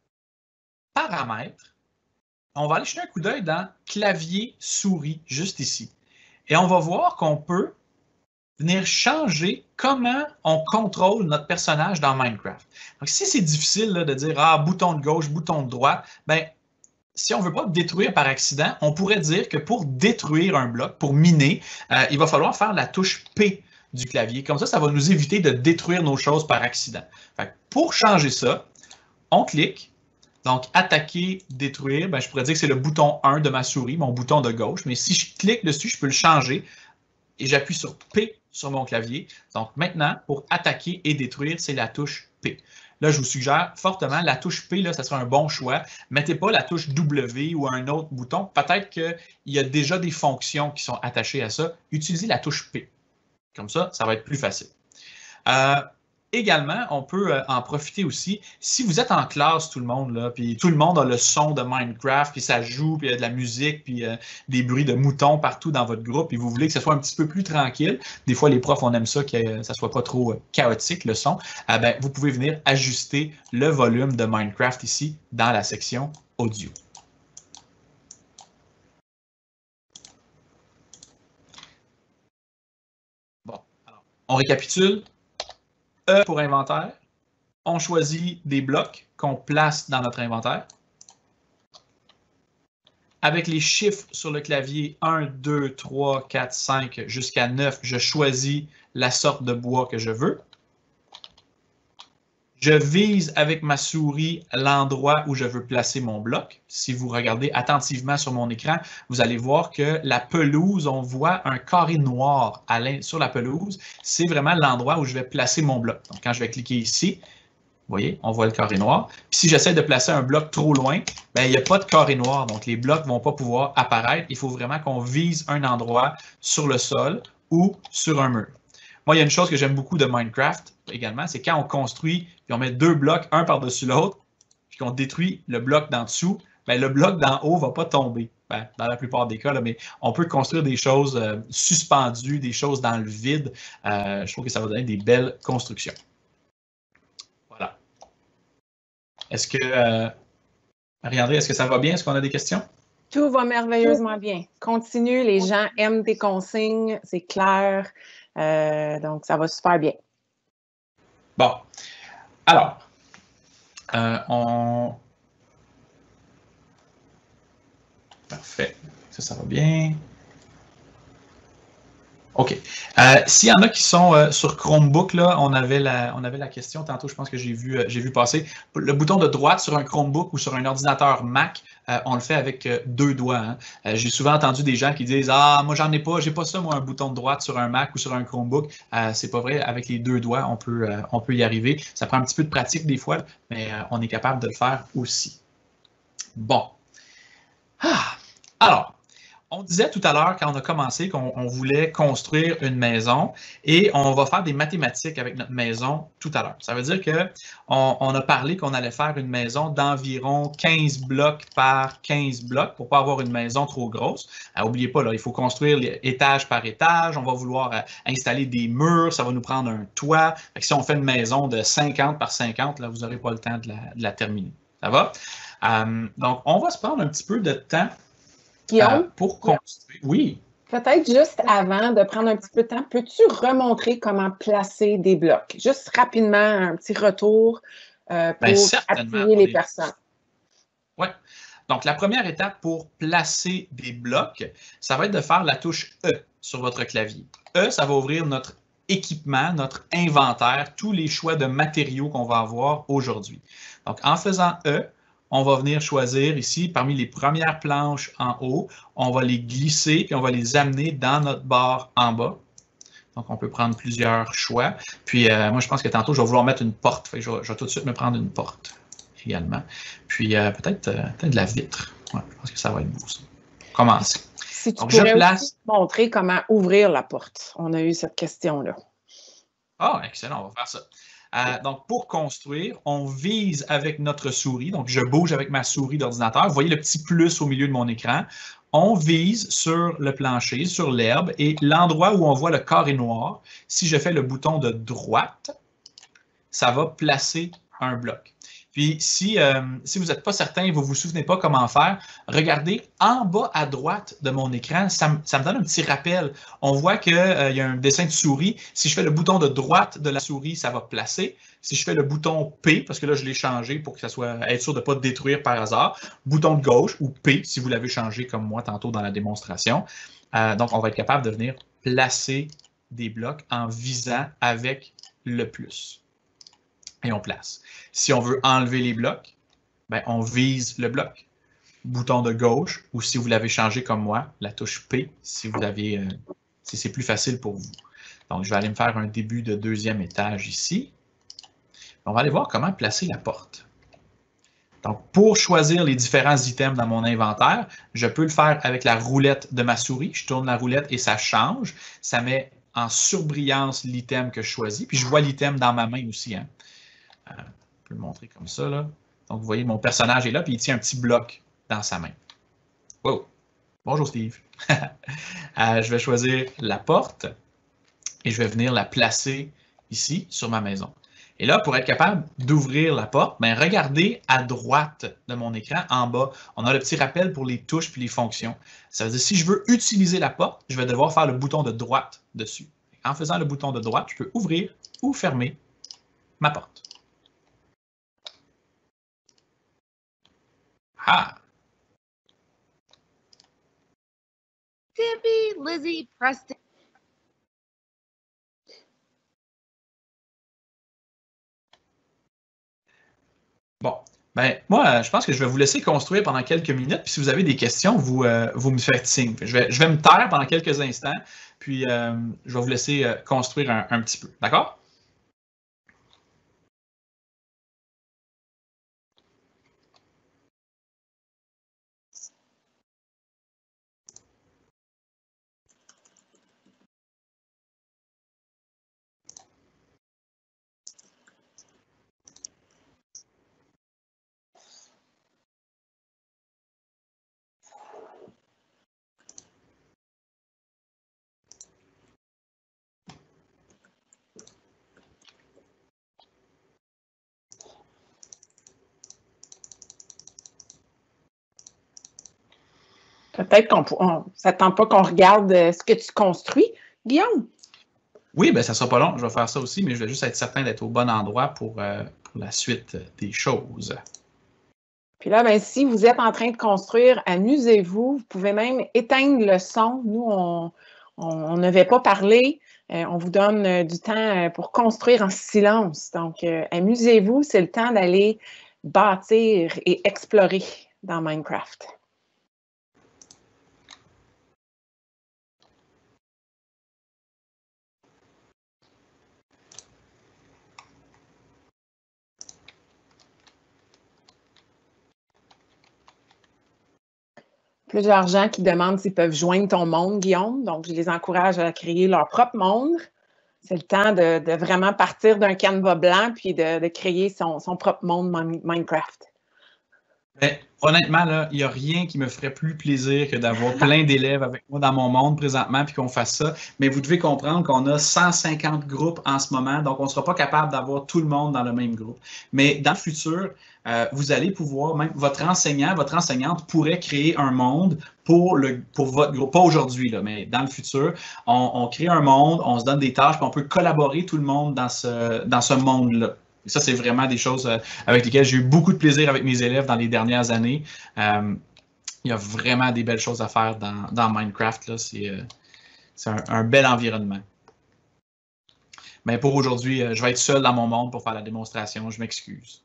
paramètres. On va aller jeter un coup d'œil dans clavier souris, juste ici. Et on va voir qu'on peut venir changer comment on contrôle notre personnage dans Minecraft. Donc, si c'est difficile là, de dire ah, bouton de gauche, bouton de droite, ben, si on ne veut pas détruire par accident, on pourrait dire que pour détruire un bloc, pour miner, euh, il va falloir faire la touche P du clavier. Comme ça, ça va nous éviter de détruire nos choses par accident. Fait que pour changer ça, on clique. Donc, attaquer, détruire, ben, je pourrais dire que c'est le bouton un de ma souris, mon bouton de gauche. Mais si je clique dessus, je peux le changer et j'appuie sur P sur mon clavier. Donc, maintenant, pour attaquer et détruire, c'est la touche P. Là, je vous suggère fortement, la touche P, là, ça sera un bon choix. Mettez pas la touche W ou un autre bouton. Peut-être qu'il y a déjà des fonctions qui sont attachées à ça. Utilisez la touche P. Comme ça, ça va être plus facile. Euh, Également, on peut euh, en profiter aussi. Si vous êtes en classe, tout le monde, là, puis tout le monde a le son de Minecraft, puis ça joue, puis il y a de la musique, puis euh, des bruits de moutons partout dans votre groupe, et vous voulez que ce soit un petit peu plus tranquille. Des fois, les profs, on aime ça, que euh, ça ne soit pas trop euh, chaotique, le son. Euh, ben, vous pouvez venir ajuster le volume de Minecraft ici, dans la section audio. Bon, alors, on récapitule. E pour inventaire, on choisit des blocs qu'on place dans notre inventaire. Avec les chiffres sur le clavier un, deux, trois, quatre, cinq jusqu'à neuf, je choisis la sorte de bois que je veux. Je vise avec ma souris l'endroit où je veux placer mon bloc. Si vous regardez attentivement sur mon écran, vous allez voir que la pelouse, on voit un carré noir sur la pelouse. C'est vraiment l'endroit où je vais placer mon bloc. Donc, quand je vais cliquer ici, vous voyez, on voit le carré noir. Puis si j'essaie de placer un bloc trop loin, bien, il n'y a pas de carré noir. Donc, les blocs ne vont pas pouvoir apparaître. Il faut vraiment qu'on vise un endroit sur le sol ou sur un mur. Moi, il y a une chose que j'aime beaucoup de Minecraft également, c'est quand on construit, puis on met deux blocs, un par-dessus l'autre, puis qu'on détruit le bloc d'en dessous, bien, le bloc d'en haut ne va pas tomber. Ben, dans la plupart des cas, là, mais on peut construire des choses euh, suspendues, des choses dans le vide. Euh, je trouve que ça va donner des belles constructions. Voilà. Est-ce que, euh, Marie-André, est-ce que ça va bien? Est-ce qu'on a des questions? Tout va merveilleusement bien. Continue, les gens aiment tes consignes, c'est clair. Euh, donc, ça va super bien. Bon. Alors, euh, on... Parfait. Ça, ça va bien. OK. Euh, S'il y en a qui sont euh, sur Chromebook, là, on avait la, on avait la question tantôt, je pense que j'ai vu, euh, j'ai vu passer. Le bouton de droite sur un Chromebook ou sur un ordinateur Mac, euh, on le fait avec euh, deux doigts. Hein. Euh, j'ai souvent entendu des gens qui disent « Ah, moi, j'en ai pas, j'ai pas ça, moi, un bouton de droite sur un Mac ou sur un Chromebook. Euh, » C'est pas vrai, avec les deux doigts, on peut, euh, on peut y arriver. Ça prend un petit peu de pratique des fois, mais euh, on est capable de le faire aussi. Bon. Ah. Alors, on disait tout à l'heure, quand on a commencé, qu'on voulait construire une maison et on va faire des mathématiques avec notre maison tout à l'heure. Ça veut dire qu'on on a parlé qu'on allait faire une maison d'environ quinze blocs par quinze blocs pour ne pas avoir une maison trop grosse. N'oubliez pas, là, il faut construire étage par étage. On va vouloir euh, installer des murs. Ça va nous prendre un toit. Fait que si on fait une maison de cinquante par cinquante, là, vous n'aurez pas le temps de la, de la terminer. Ça va? Euh, donc, on va se prendre un petit peu de temps Guillaume, euh, pour construire. Oui. Peut-être juste avant de prendre un petit peu de temps, peux-tu remontrer comment placer des blocs? Juste rapidement, un petit retour euh, pour Ben, appuyer les des... personnes. Oui. Donc, la première étape pour placer des blocs, ça va être de faire la touche E sur votre clavier. E, ça va ouvrir notre équipement, notre inventaire, tous les choix de matériaux qu'on va avoir aujourd'hui. Donc, en faisant E, on va venir choisir ici, parmi les premières planches en haut, on va les glisser puis on va les amener dans notre barre en bas. Donc, on peut prendre plusieurs choix. Puis, euh, moi, je pense que tantôt, je vais vouloir mettre une porte. Fait que je, vais, je vais tout de suite me prendre une porte également. Puis, euh, peut-être euh, peut de la vitre. Ouais, je pense que ça va être beau, ça. Commencer. Si tu Donc, pourrais je place... aussi montrer comment ouvrir la porte. On a eu cette question-là. Ah, excellent, on va faire ça. Euh, donc, pour construire, on vise avec notre souris. Donc, je bouge avec ma souris d'ordinateur. Vous voyez le petit plus au milieu de mon écran. On vise sur le plancher, sur l'herbe, et l'endroit où on voit le carré noir, si je fais le bouton de droite, ça va placer un bloc. Puis, si, euh, si vous n'êtes pas certain et vous ne vous souvenez pas comment faire, regardez en bas à droite de mon écran, ça, ça me donne un petit rappel. On voit qu'il euh, y a un dessin de souris. Si je fais le bouton de droite de la souris, ça va placer. Si je fais le bouton P, parce que là, je l'ai changé pour que ça soit être sûr de ne pas détruire par hasard, bouton de gauche ou P, si vous l'avez changé comme moi tantôt dans la démonstration. Euh, donc, on va être capable de venir placer des blocs en visant avec le plus. Et on place. Si on veut enlever les blocs, ben on vise le bloc. Bouton de gauche, ou si vous l'avez changé comme moi, la touche P, si vous avez, euh, si c'est plus facile pour vous. Donc, je vais aller me faire un début de deuxième étage ici. On va aller voir comment placer la porte. Donc, pour choisir les différents items dans mon inventaire, je peux le faire avec la roulette de ma souris. Je tourne la roulette et ça change. Ça met en surbrillance l'item que je choisis. Puis, je vois l'item dans ma main aussi, hein. Euh, je peux le montrer comme ça, là. Donc, vous voyez, mon personnage est là, puis il tient un petit bloc dans sa main. Wow! Bonjour, Steve. euh, je vais choisir la porte et je vais venir la placer ici, sur ma maison. Et là, pour être capable d'ouvrir la porte, ben, regardez à droite de mon écran, en bas, on a le petit rappel pour les touches puis les fonctions. Ça veut dire, si je veux utiliser la porte, je vais devoir faire le bouton de droite dessus. En faisant le bouton de droite, je peux ouvrir ou fermer ma porte. Ah! Tippy, Lizzie, Preston. Bon, ben moi, je pense que je vais vous laisser construire pendant quelques minutes. Puis si vous avez des questions, vous, euh, vous me faites signe. Je vais, je vais me taire pendant quelques instants, puis euh, je vais vous laisser euh, construire un, un petit peu. D'accord? Peut-être qu'on ne s'attend pas qu'on regarde ce que tu construis. Guillaume? Oui, ben ça ne sera pas long. Je vais faire ça aussi, mais je vais juste être certain d'être au bon endroit pour, euh, pour la suite des choses. Puis là, ben, si vous êtes en train de construire, amusez-vous. Vous pouvez même éteindre le son. Nous, on, on n'avait pas parlé. Euh, on vous donne euh, du temps euh, pour construire en silence. Donc, euh, amusez-vous, c'est le temps d'aller bâtir et explorer dans Minecraft. Plusieurs gens qui demandent s'ils peuvent joindre ton monde, Guillaume. Donc, je les encourage à créer leur propre monde. C'est le temps de, de vraiment partir d'un canevas blanc puis de, de créer son, son propre monde Minecraft. Ben, honnêtement, là, il n'y a rien qui me ferait plus plaisir que d'avoir plein d'élèves avec moi dans mon monde présentement puis qu'on fasse ça. Mais vous devez comprendre qu'on a cent cinquante groupes en ce moment, donc on ne sera pas capable d'avoir tout le monde dans le même groupe. Mais dans le futur, euh, vous allez pouvoir, même votre enseignant, votre enseignante pourrait créer un monde pour, le, pour votre groupe. Pas aujourd'hui, là, mais dans le futur, on, on crée un monde, on se donne des tâches, puis on peut collaborer tout le monde dans ce, dans ce monde-là. Et ça, c'est vraiment des choses euh, avec lesquelles j'ai eu beaucoup de plaisir avec mes élèves dans les dernières années. Euh, il y a vraiment des belles choses à faire dans, dans Minecraft. C'est euh, un, un bel environnement. Mais pour aujourd'hui, euh, je vais être seul dans mon monde pour faire la démonstration. Je m'excuse.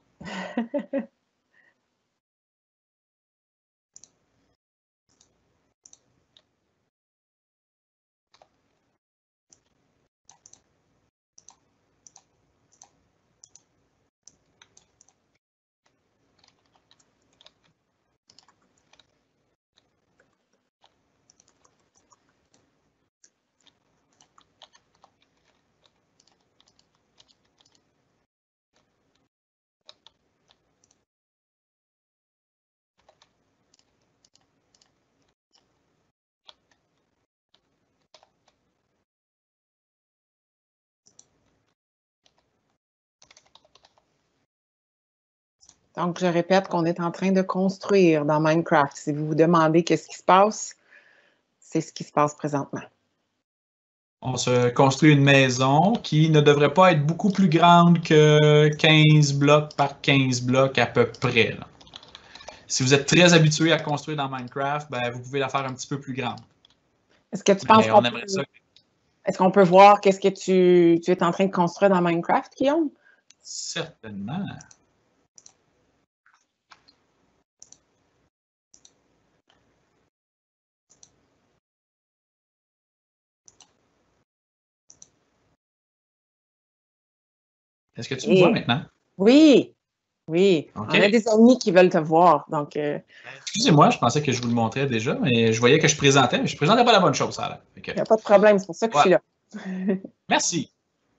Donc, je répète qu'on est en train de construire dans Minecraft. Si vous vous demandez qu'est-ce qui se passe, c'est ce qui se passe présentement. On se construit une maison qui ne devrait pas être beaucoup plus grande que quinze blocs par quinze blocs à peu près. Là. Si vous êtes très habitué à construire dans Minecraft, ben, vous pouvez la faire un petit peu plus grande. Est-ce que tu penses qu'on peut... ça... Est-ce qu'on peut voir qu'est-ce que tu... tu es en train de construire dans Minecraft, Guillaume? Certainement. Est-ce que tu me Et... vois maintenant? Oui, oui. Okay. On a des amis qui veulent te voir. Donc, euh... Excusez-moi, je pensais que je vous le montrais déjà, mais je voyais que je présentais, mais je ne présentais pas la bonne chose. Ça, Il n'y a pas de problème, c'est pour ça que ouais. je suis là. Merci.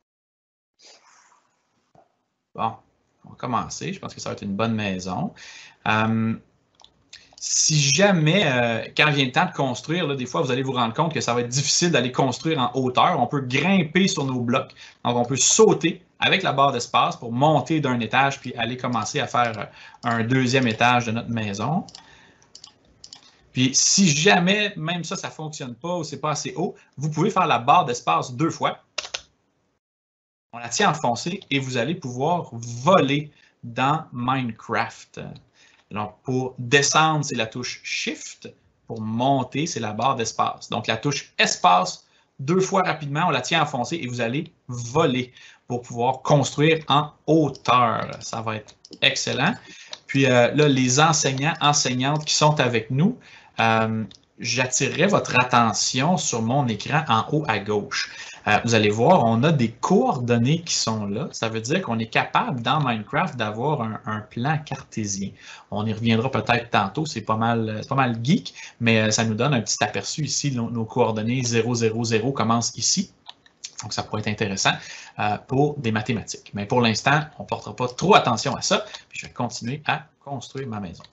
Bon, on va commencer. Je pense que ça va être une bonne maison. Euh, si jamais, euh, quand vient le temps de construire, là, des fois, vous allez vous rendre compte que ça va être difficile d'aller construire en hauteur. On peut grimper sur nos blocs. Donc, on peut sauter avec la barre d'espace pour monter d'un étage puis aller commencer à faire un deuxième étage de notre maison. Puis, si jamais, même ça, ça ne fonctionne pas ou ce n'est pas assez haut, vous pouvez faire la barre d'espace deux fois. On la tient enfoncée et vous allez pouvoir voler dans Minecraft. Donc, pour descendre, c'est la touche Shift. Pour monter, c'est la barre d'espace. Donc, la touche Espace, deux fois rapidement, on la tient enfoncée et vous allez voler pour pouvoir construire en hauteur. Ça va être excellent. Puis euh, là, les enseignants, enseignantes qui sont avec nous, euh, j'attirerai votre attention sur mon écran en haut à gauche. Euh, vous allez voir, on a des coordonnées qui sont là. Ça veut dire qu'on est capable, dans Minecraft, d'avoir un, un plan cartésien. On y reviendra peut-être tantôt, c'est pas mal, c'est pas mal geek, mais ça nous donne un petit aperçu ici. Nos, nos coordonnées zéro zéro zéro commencent ici. Donc, ça pourrait être intéressant euh, pour des mathématiques. Mais pour l'instant, on ne portera pas trop attention à ça. Puis je vais continuer à construire ma maison.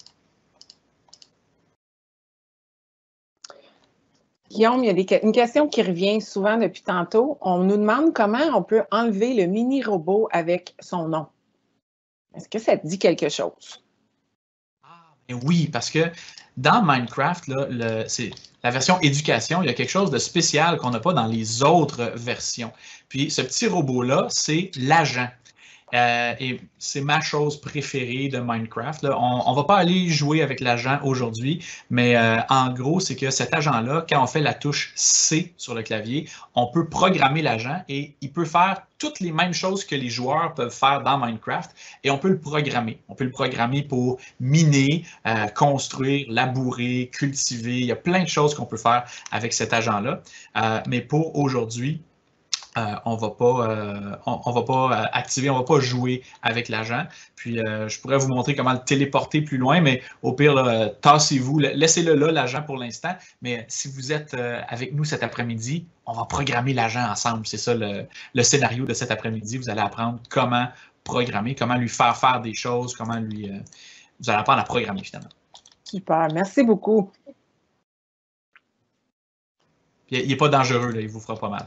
Guillaume, il y a des, une question qui revient souvent depuis tantôt. On nous demande comment on peut enlever le mini-robot avec son nom. Est-ce que ça te dit quelque chose? Ah, ben oui, parce que dans Minecraft, là, le, c'est la version éducation, il y a quelque chose de spécial qu'on n'a pas dans les autres versions. Puis ce petit robot-là, c'est l'agent. Euh, et c'est ma chose préférée de Minecraft. Là. On ne va pas aller jouer avec l'agent aujourd'hui, mais euh, en gros, c'est que cet agent-là, quand on fait la touche C sur le clavier, on peut programmer l'agent et il peut faire toutes les mêmes choses que les joueurs peuvent faire dans Minecraft et on peut le programmer. On peut le programmer pour miner, euh, construire, labourer, cultiver. Il y a plein de choses qu'on peut faire avec cet agent-là. Euh, mais pour aujourd'hui, Euh, on va pas, euh, on, on va pas activer, on va pas jouer avec l'agent. Puis euh, je pourrais vous montrer comment le téléporter plus loin, mais au pire, là, tassez-vous, laissez-le là, l'agent pour l'instant. Mais si vous êtes euh, avec nous cet après-midi, on va programmer l'agent ensemble. C'est ça le, le scénario de cet après-midi. Vous allez apprendre comment programmer, comment lui faire faire des choses, comment lui. Euh, vous allez apprendre à programmer finalement. Super, merci beaucoup. Puis, il n'est pas dangereux, là, il vous fera pas mal.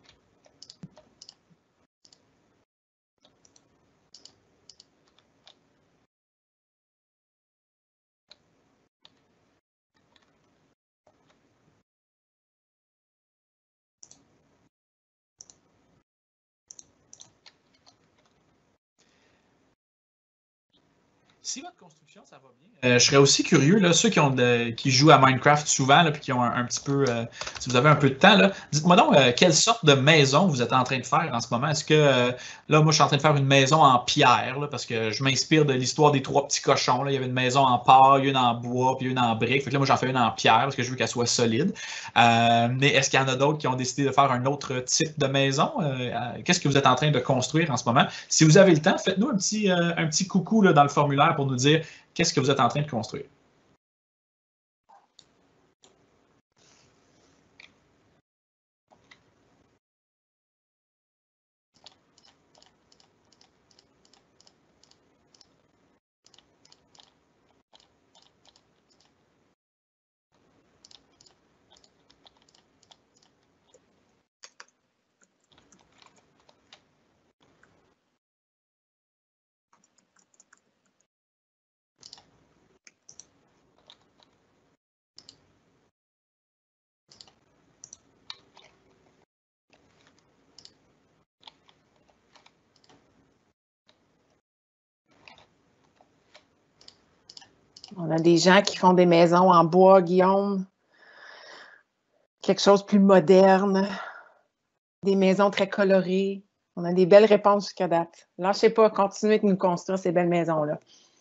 Si votre construction, ça va bien. Euh, je serais aussi curieux, là, ceux qui, ont de, qui jouent à Minecraft souvent, là, puis qui ont un, un petit peu, euh, si vous avez un peu de temps, là, dites-moi donc euh, quelle sorte de maison vous êtes en train de faire en ce moment. Est-ce que, euh, là, moi, je suis en train de faire une maison en pierre, là, parce que je m'inspire de l'histoire des trois petits cochons. Là. Il y avait une maison en paille, une en bois, puis une en brique. Fait que là, moi, j'en fais une en pierre parce que je veux qu'elle soit solide. Euh, mais est-ce qu'il y en a d'autres qui ont décidé de faire un autre type de maison? Euh, Qu'est-ce que vous êtes en train de construire en ce moment? Si vous avez le temps, faites-nous un petit, euh, un petit coucou là, dans le formulaire pour nous dire qu'est-ce que vous êtes en train de construire. On a des gens qui font des maisons en bois, Guillaume. Quelque chose de plus moderne. Des maisons très colorées. On a des belles réponses jusqu'à date. Lâchez pas, continuez de nous construire ces belles maisons-là.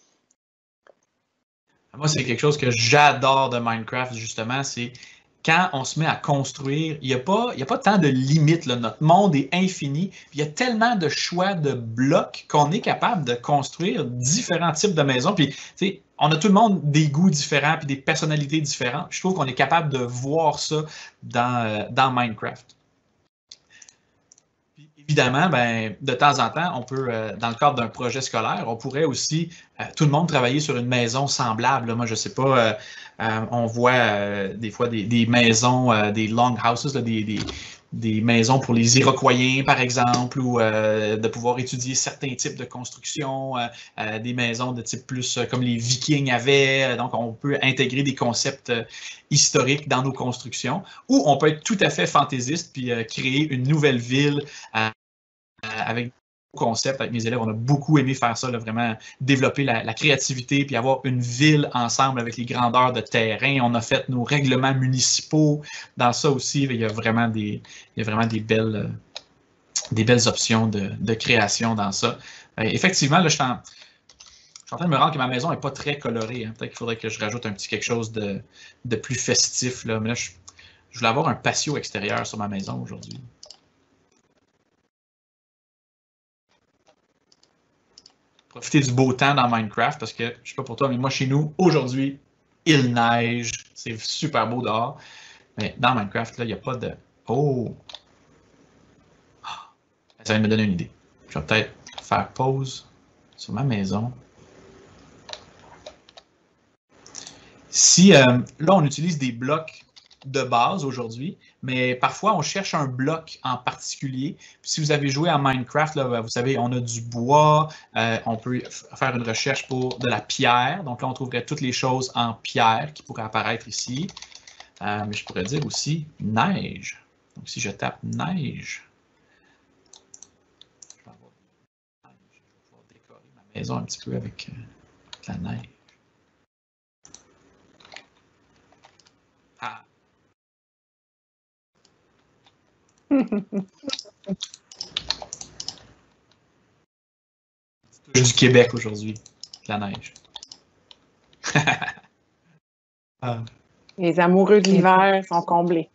Moi, c'est quelque chose que j'adore de Minecraft, justement, c'est quand on se met à construire, il n'y a pas, il y a pas tant de limites. Là. Notre monde est infini. Il y a tellement de choix de blocs qu'on est capable de construire différents types de maisons. Puis, tu sais, on a tout le monde des goûts différents puis des personnalités différentes. Je trouve qu'on est capable de voir ça dans, euh, dans Minecraft. Puis, évidemment, ben, de temps en temps, on peut, euh, dans le cadre d'un projet scolaire, on pourrait aussi, euh, tout le monde travailler sur une maison semblable. Là. Moi, je ne sais pas, euh, euh, on voit euh, des fois des, des maisons, euh, des long houses, là, des, des, des maisons pour les Iroquoiens, par exemple, ou euh, de pouvoir étudier certains types de construction, euh, euh, des maisons de type plus euh, comme les Vikings avaient. Donc, on peut intégrer des concepts euh, historiques dans nos constructions, ou on peut être tout à fait fantaisiste puis euh, créer une nouvelle ville euh, avec concept avec mes élèves, on a beaucoup aimé faire ça, là, vraiment développer la, la créativité puis avoir une ville ensemble avec les grandeurs de terrain. On a fait nos règlements municipaux dans ça aussi. Il y a vraiment des, il y a vraiment des belles, des belles options de, de création dans ça. Euh, effectivement, là, je suis en, je suis en train de me rendre que ma maison n'est pas très colorée. Hein. Peut-être qu'il faudrait que je rajoute un petit quelque chose de, de plus festif. Là. Mais là, je, je voulais avoir un patio extérieur sur ma maison aujourd'hui. Profiter du beau temps dans Minecraft parce que, je ne sais pas pour toi, mais moi, chez nous, aujourd'hui, il neige. C'est super beau dehors. Mais dans Minecraft, là, il n'y a pas de... Oh! Ça vient de me donner une idée. Je vais peut-être faire pause sur ma maison. Si, euh, là, on utilise des blocs de base aujourd'hui, mais parfois on cherche un bloc en particulier. Puis si vous avez joué à Minecraft, là, vous savez, on a du bois, euh, on peut faire une recherche pour de la pierre. Donc là, on trouverait toutes les choses en pierre qui pourraient apparaître ici. Euh, mais je pourrais dire aussi neige. Donc si je tape neige, je vais avoir neige. maison un petit peu avec euh, la neige. Ah. C'est du Québec aujourd'hui, la neige. Ah. Les amoureux de l'hiver sont comblés.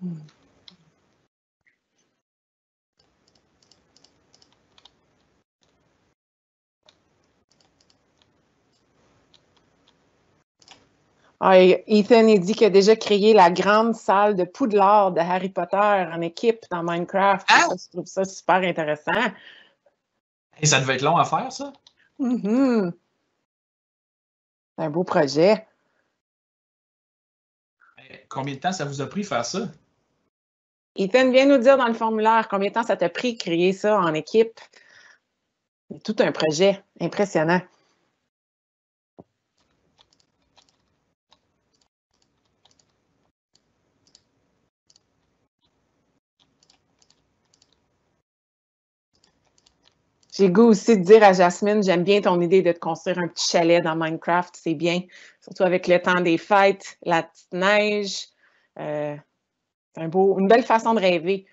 Ah, Ethan, il dit qu'il a déjà créé la grande salle de Poudlard de Harry Potter en équipe dans Minecraft. Ah! Ça, je trouve ça super intéressant. Et ça devait être long à faire, ça? Mm-hmm. C'est un beau projet. Combien de temps ça vous a pris faire ça? Ethan, viens nous dire dans le formulaire combien de temps ça t'a pris de créer ça en équipe. C'est tout un projet impressionnant. J'ai le goût aussi de dire à Jasmine, j'aime bien ton idée de te construire un petit chalet dans Minecraft, c'est bien. Surtout avec le temps des fêtes, la petite neige. Euh, c'est un beau, une belle façon de rêver.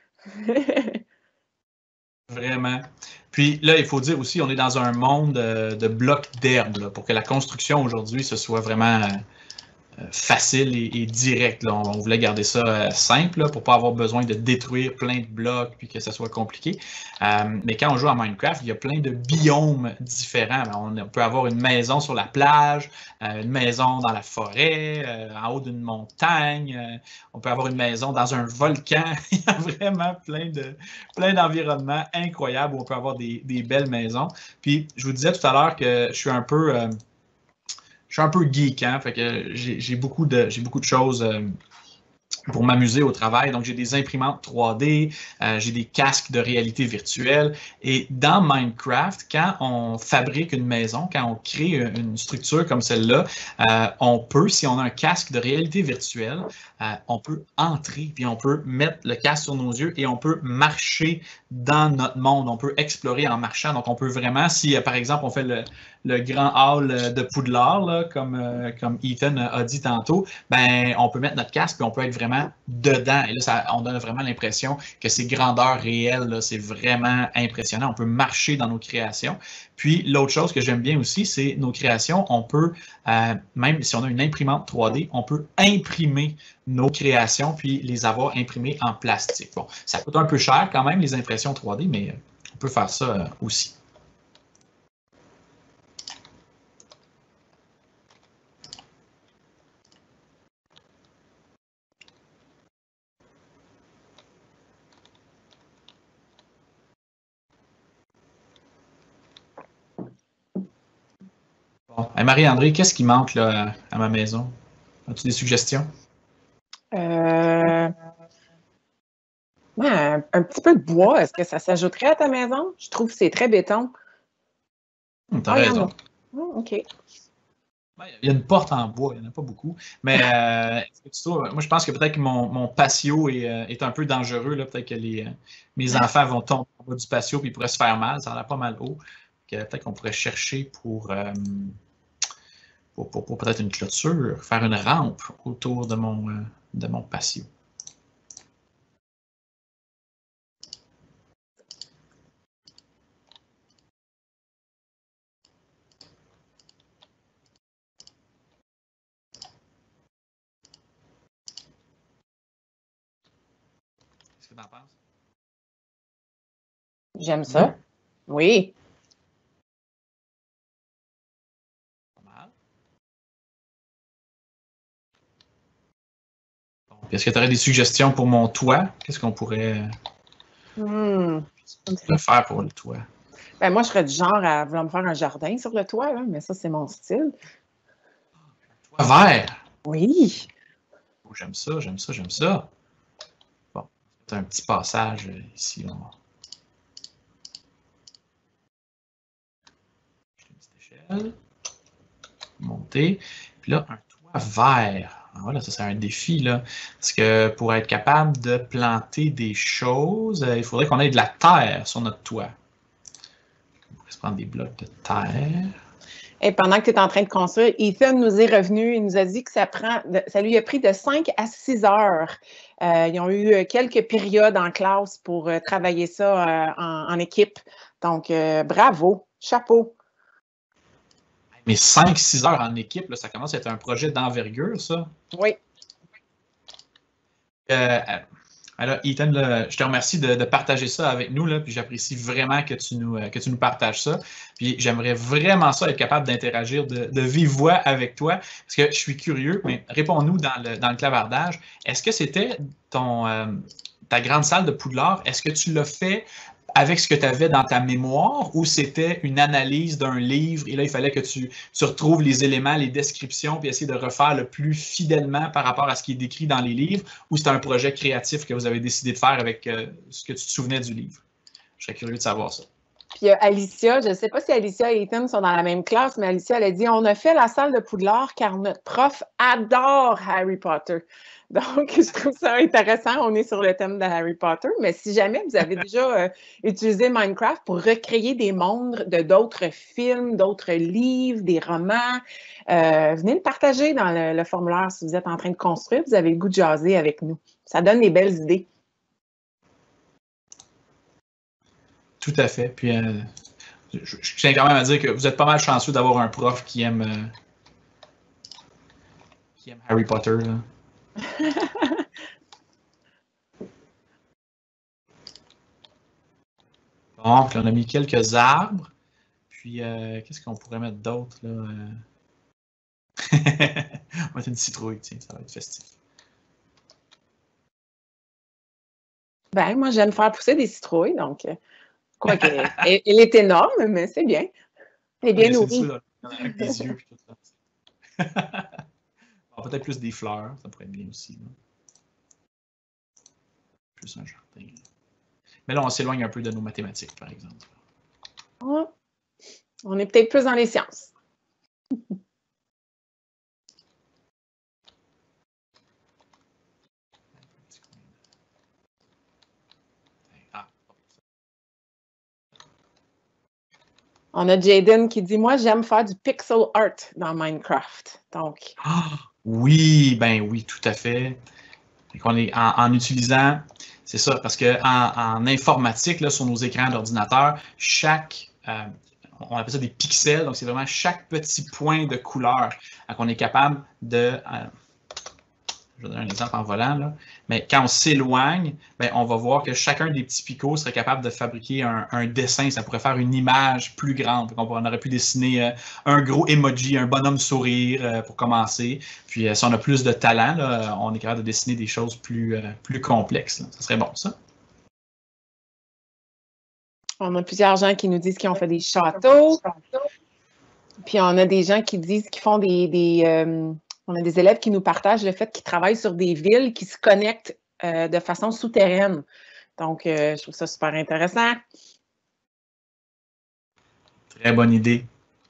Vraiment. Puis là, il faut dire aussi, on est dans un monde euh, de blocs d'herbe pour que la construction aujourd'hui, ce soit vraiment euh, facile et, et direct. Là. On, on voulait garder ça euh, simple là, pour ne pas avoir besoin de détruire plein de blocs puis que ça soit compliqué. Euh, mais quand on joue à Minecraft, il y a plein de biomes différents. On, on peut avoir une maison sur la plage, euh, une maison dans la forêt, euh, en haut d'une montagne. Euh, on peut avoir une maison dans un volcan. Il y a vraiment plein de plein d'environnements incroyables où on peut avoir des, des belles maisons. Puis je vous disais tout à l'heure que je suis un peu... Euh, Je suis un peu geek, hein, fait que j'ai beaucoup de j'ai beaucoup de choses euh, pour m'amuser au travail. Donc, j'ai des imprimantes trois D, euh, j'ai des casques de réalité virtuelle. Et dans Minecraft, quand on fabrique une maison, quand on crée une structure comme celle-là, euh, on peut, si on a un casque de réalité virtuelle, euh, on peut entrer, puis on peut mettre le casque sur nos yeux et on peut marcher dans notre monde. On peut explorer en marchant. Donc, on peut vraiment, si euh, par exemple, on fait le, le grand hall de Poudlard, là, comme, euh, comme Ethan a dit tantôt, ben, on peut mettre notre casque et on peut être vraiment dedans. Et là, ça, on donne vraiment l'impression que c'est grandeur réelle. C'est vraiment impressionnant. On peut marcher dans nos créations. Puis, l'autre chose que j'aime bien aussi, c'est nos créations. On peut, euh, même si on a une imprimante trois D, on peut imprimer nos créations puis les avoir imprimées en plastique. Bon, ça coûte un peu cher quand même, les impressions trois D, mais on peut faire ça euh, aussi. Bon. Hey, Marie-André, qu'est-ce qui manque là, à ma maison? As-tu des suggestions? Euh... Ouais, un, un petit peu de bois, est-ce que ça s'ajouterait à ta maison? Je trouve que c'est très béton. Hum, T'as Ah, il y en raison. a. Oh, OK. Il y a une porte en bois, il n'y en a pas beaucoup. Mais euh, est-ce que tu trouves- moi, je pense que peut-être que mon, mon patio est, euh, est un peu dangereux. Peut-être que les, euh, mes enfants vont tomber en bas du patio et ils pourraient se faire mal. Ça a l'air pas mal haut. Que Peut-être qu'on pourrait chercher pour, euh, pour, pour- pour peut-être une clôture, faire une rampe autour de mon, euh, de mon patio. Qu'est-ce que tu en penses? J'aime ça. Oui. Pas mal. Bon, puis Est-ce que tu aurais des suggestions pour mon toit? Qu'est-ce qu'on pourrait, Hmm. qu'est-ce qu'on pourrait faire pour le toit? Ben, moi, je serais du genre à vouloir me faire un jardin sur le toit, là, mais ça, c'est mon style. Toit vert! Oui. Oh, j'aime ça, j'aime ça, j'aime ça. Bon, c'est un petit passage euh, ici. On va acheter une petite échelle. Monter. Puis là, un toit vert. Ah, Voilà, ça c'est un défi, là. Parce que pour être capable de planter des choses, euh, il faudrait qu'on ait de la terre sur notre toit. On va se prendre des blocs de terre. Et pendant que tu es en train de construire, Ethan nous est revenu. Il nous a dit que ça, prend, ça lui a pris de cinq à six heures. Euh, ils ont eu quelques périodes en classe pour euh, travailler ça euh, en, en équipe. Donc, euh, bravo, chapeau. Mais cinq à six heures en équipe, là, ça commence à être un projet d'envergure, ça. Oui. Euh, alors, Ethan, là, je te remercie de, de partager ça avec nous, là, puis j'apprécie vraiment que tu, nous, que tu nous partages ça. Puis j'aimerais vraiment ça être capable d'interagir de, de vive voix avec toi, parce que je suis curieux, mais réponds-nous dans le, dans le clavardage. Est-ce que c'était ton, euh, ta grande salle de Poudlard, est-ce que tu l'as fait avec ce que tu avais dans ta mémoire ou c'était une analyse d'un livre et là, il fallait que tu, tu retrouves les éléments, les descriptions puis essayer de refaire le plus fidèlement par rapport à ce qui est décrit dans les livres ou c'était un projet créatif que vous avez décidé de faire avec euh, ce que tu te souvenais du livre? Je serais curieux de savoir ça. Puis euh, Alicia, je ne sais pas si Alicia et Ethan sont dans la même classe, mais Alicia, elle a dit « On a fait la salle de Poudlard car notre prof adore Harry Potter. » Donc, je trouve ça intéressant. On est sur le thème de Harry Potter, mais si jamais vous avez déjà euh, utilisé Minecraft pour recréer des mondes de d'autres films, d'autres livres, des romans, euh, venez le partager dans le, le formulaire si vous êtes en train de construire, vous avez le goût de jaser avec nous. Ça donne des belles idées. Tout à fait. Puis, euh, je, je tiens quand même à dire que vous êtes pas mal chanceux d'avoir un prof qui aime, euh, qui aime Harry Potter. Là. Donc, on a mis quelques arbres. Puis, euh, qu'est-ce qu'on pourrait mettre d'autre, là? On va mettre une citrouille, tiens, ça va être festif. Ben, moi, j'aime faire pousser des citrouilles, donc, quoi qu'elle elle, elle est énorme, mais c'est bien. Elle est bien nourrie. Avec des yeux, puis tout ça. Bon, peut-être plus des fleurs, ça pourrait être bien aussi. Là. Plus un jardin. Mais là, on s'éloigne un peu de nos mathématiques, par exemple. Ouais. On est peut-être plus dans les sciences. On a Jaden qui dit « Moi, j'aime faire du pixel art dans Minecraft. » Donc. Ah, oui, ben oui, tout à fait. On est en, en utilisant, c'est ça, parce qu'en en informatique, là, sur nos écrans d'ordinateur, chaque, euh, on appelle ça des pixels, donc c'est vraiment chaque petit point de couleur. Donc on est capable de, euh, je vais donner un exemple en volant, là, mais quand on s'éloigne, ben, on va voir que chacun des petits picots serait capable de fabriquer un, un dessin, ça pourrait faire une image plus grande. Donc on aurait pu dessiner euh, un gros emoji, un bonhomme sourire euh, pour commencer. Puis euh, si on a plus de talent, là, on est capable de dessiner des choses plus, euh, plus complexes. Là. Ça serait bon, ça. On a plusieurs gens qui nous disent qu'ils ont fait des châteaux. Puis on a des gens qui disent qu'ils font des... des euh, on a des élèves qui nous partagent le fait qu'ils travaillent sur des villes qui se connectent euh, de façon souterraine. Donc, euh, je trouve ça super intéressant. Très bonne idée.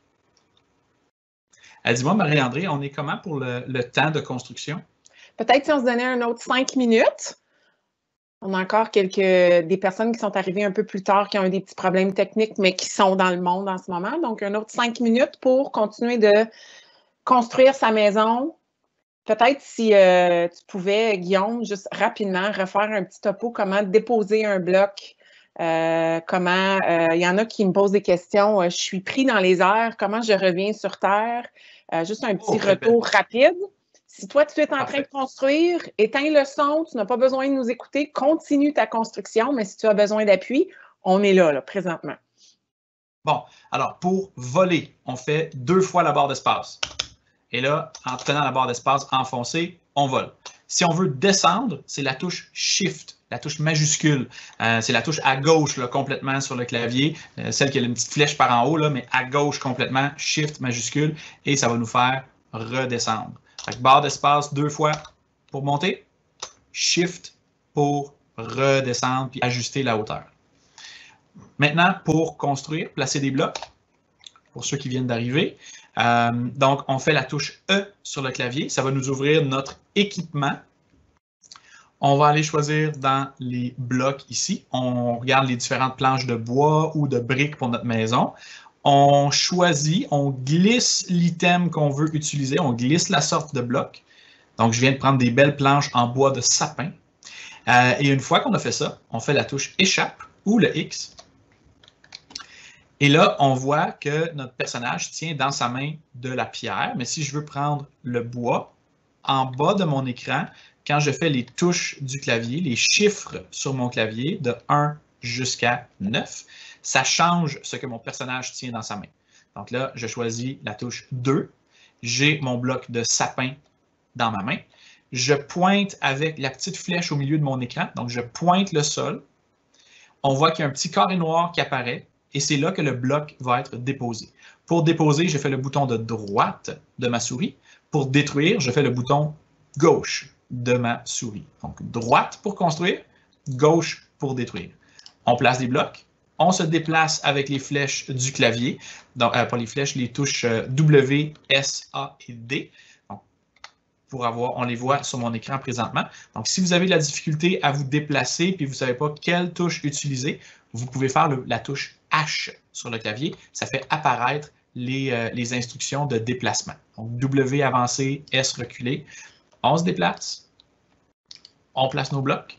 Dis-moi, Marie-André, on est comment pour le, le temps de construction? Peut-être si on se donnait un autre cinq minutes. On a encore quelques des personnes qui sont arrivées un peu plus tard, qui ont eu des petits problèmes techniques, mais qui sont dans le monde en ce moment. Donc, un autre cinq minutes pour continuer de construire sa maison. Peut-être si euh, tu pouvais, Guillaume, juste rapidement refaire un petit topo, comment déposer un bloc, euh, comment, il euh, y en a qui me posent des questions, euh, je suis pris dans les airs, comment je reviens sur Terre, euh, juste un petit oh, retour rapide. Si toi, tu es en Parfait. train de construire, éteins le son, tu n'as pas besoin de nous écouter, continue ta construction, mais si tu as besoin d'appui, on est là, là, présentement. Bon, alors pour voler, on fait deux fois la barre d'espace. Et là, en tenant la barre d'espace enfoncée, on vole. Si on veut descendre, c'est la touche Shift, la touche majuscule. Euh, c'est la touche à gauche là, complètement sur le clavier, euh, celle qui a une petite flèche par en haut, là, mais à gauche complètement, Shift majuscule, et ça va nous faire redescendre. Fait que barre d'espace deux fois pour monter, Shift pour redescendre, puis ajuster la hauteur. Maintenant, pour construire, placer des blocs, pour ceux qui viennent d'arriver. Euh, donc, on fait la touche E sur le clavier. Ça va nous ouvrir notre équipement. On va aller choisir dans les blocs ici. On regarde les différentes planches de bois ou de briques pour notre maison. On choisit, on glisse l'item qu'on veut utiliser, on glisse la sorte de bloc. Donc, je viens de prendre des belles planches en bois de sapin. Euh, et une fois qu'on a fait ça, on fait la touche Échappe ou le X. Et là, on voit que notre personnage tient dans sa main de la pierre. Mais si je veux prendre le bois, en bas de mon écran, quand je fais les touches du clavier, les chiffres sur mon clavier de un jusqu'à neuf, ça change ce que mon personnage tient dans sa main. Donc là, je choisis la touche deux. J'ai mon bloc de sapin dans ma main. Je pointe avec la petite flèche au milieu de mon écran. Donc, je pointe le sol. On voit qu'il y a un petit carré noir qui apparaît et c'est là que le bloc va être déposé. Pour déposer, je fais le bouton de droite de ma souris. Pour détruire, je fais le bouton gauche de ma souris. Donc, droite pour construire, gauche pour détruire. On place des blocs. On se déplace avec les flèches du clavier. Donc, euh, pas les flèches, les touches euh, W, S, A et D. Donc, pour avoir, on les voit sur mon écran présentement. Donc, si vous avez de la difficulté à vous déplacer et vous ne savez pas quelle touche utiliser, vous pouvez faire le, la touche H sur le clavier. Ça fait apparaître les, euh, les instructions de déplacement. Donc, W avancé, S reculé. On se déplace. On place nos blocs.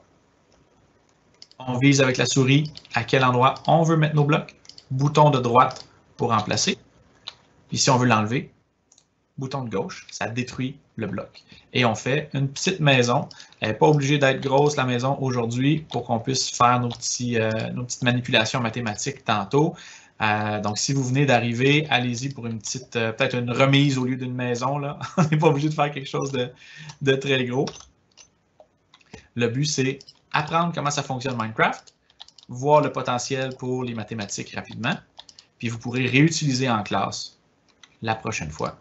On vise avec la souris à quel endroit on veut mettre nos blocs. Bouton de droite pour remplacer. Puis si on veut l'enlever, bouton de gauche, ça détruit le bloc. Et on fait une petite maison. Elle n'est pas obligée d'être grosse, la maison, aujourd'hui, pour qu'on puisse faire nos, petits, euh, nos petites manipulations mathématiques tantôt. Euh, donc, si vous venez d'arriver, allez-y pour une petite, euh, peut-être une remise au lieu d'une maison. Là. On n'est pas obligé de faire quelque chose de, de très gros. Le but, c'est apprendre comment ça fonctionne Minecraft, voir le potentiel pour les mathématiques rapidement, puis vous pourrez réutiliser en classe la prochaine fois.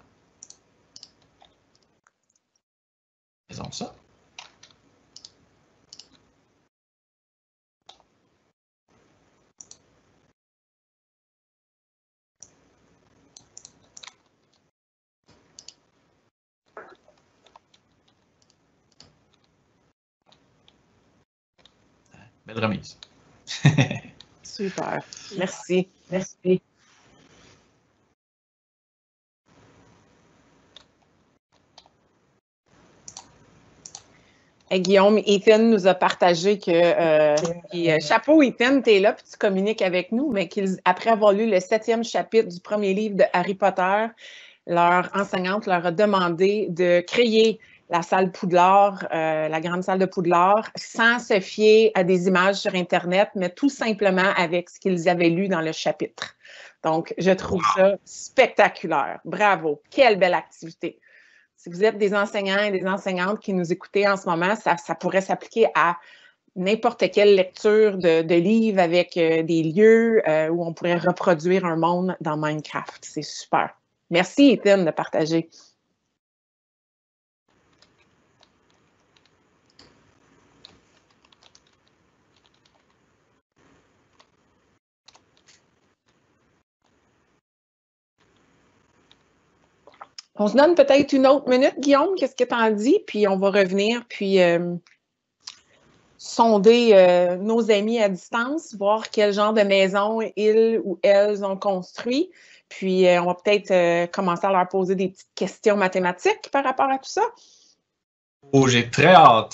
Faisons ça. Belle remise. Super. Merci. Merci. Et Guillaume, Ethan nous a partagé que, euh, puis, euh, chapeau Ethan, tu es là puis tu communiques avec nous, mais qu'après avoir lu le septième chapitre du premier livre de Harry Potter, leur enseignante leur a demandé de créer la salle Poudlard, euh, la grande salle de Poudlard, sans se fier à des images sur Internet, mais tout simplement avec ce qu'ils avaient lu dans le chapitre. Donc, je trouve wow. ça spectaculaire. Bravo. Quelle belle activité. Si vous êtes des enseignants et des enseignantes qui nous écoutez en ce moment, ça, ça pourrait s'appliquer à n'importe quelle lecture de, de livre avec euh, des lieux euh, où on pourrait reproduire un monde dans Minecraft. C'est super. Merci, Ethan, de partager. On se donne peut-être une autre minute, Guillaume, qu'est-ce que tu en dis? Puis on va revenir, puis euh, sonder euh, nos amis à distance, voir quel genre de maison ils ou elles ont construit. Puis euh, on va peut-être euh, commencer à leur poser des petites questions mathématiques par rapport à tout ça. Oh, j'ai très hâte!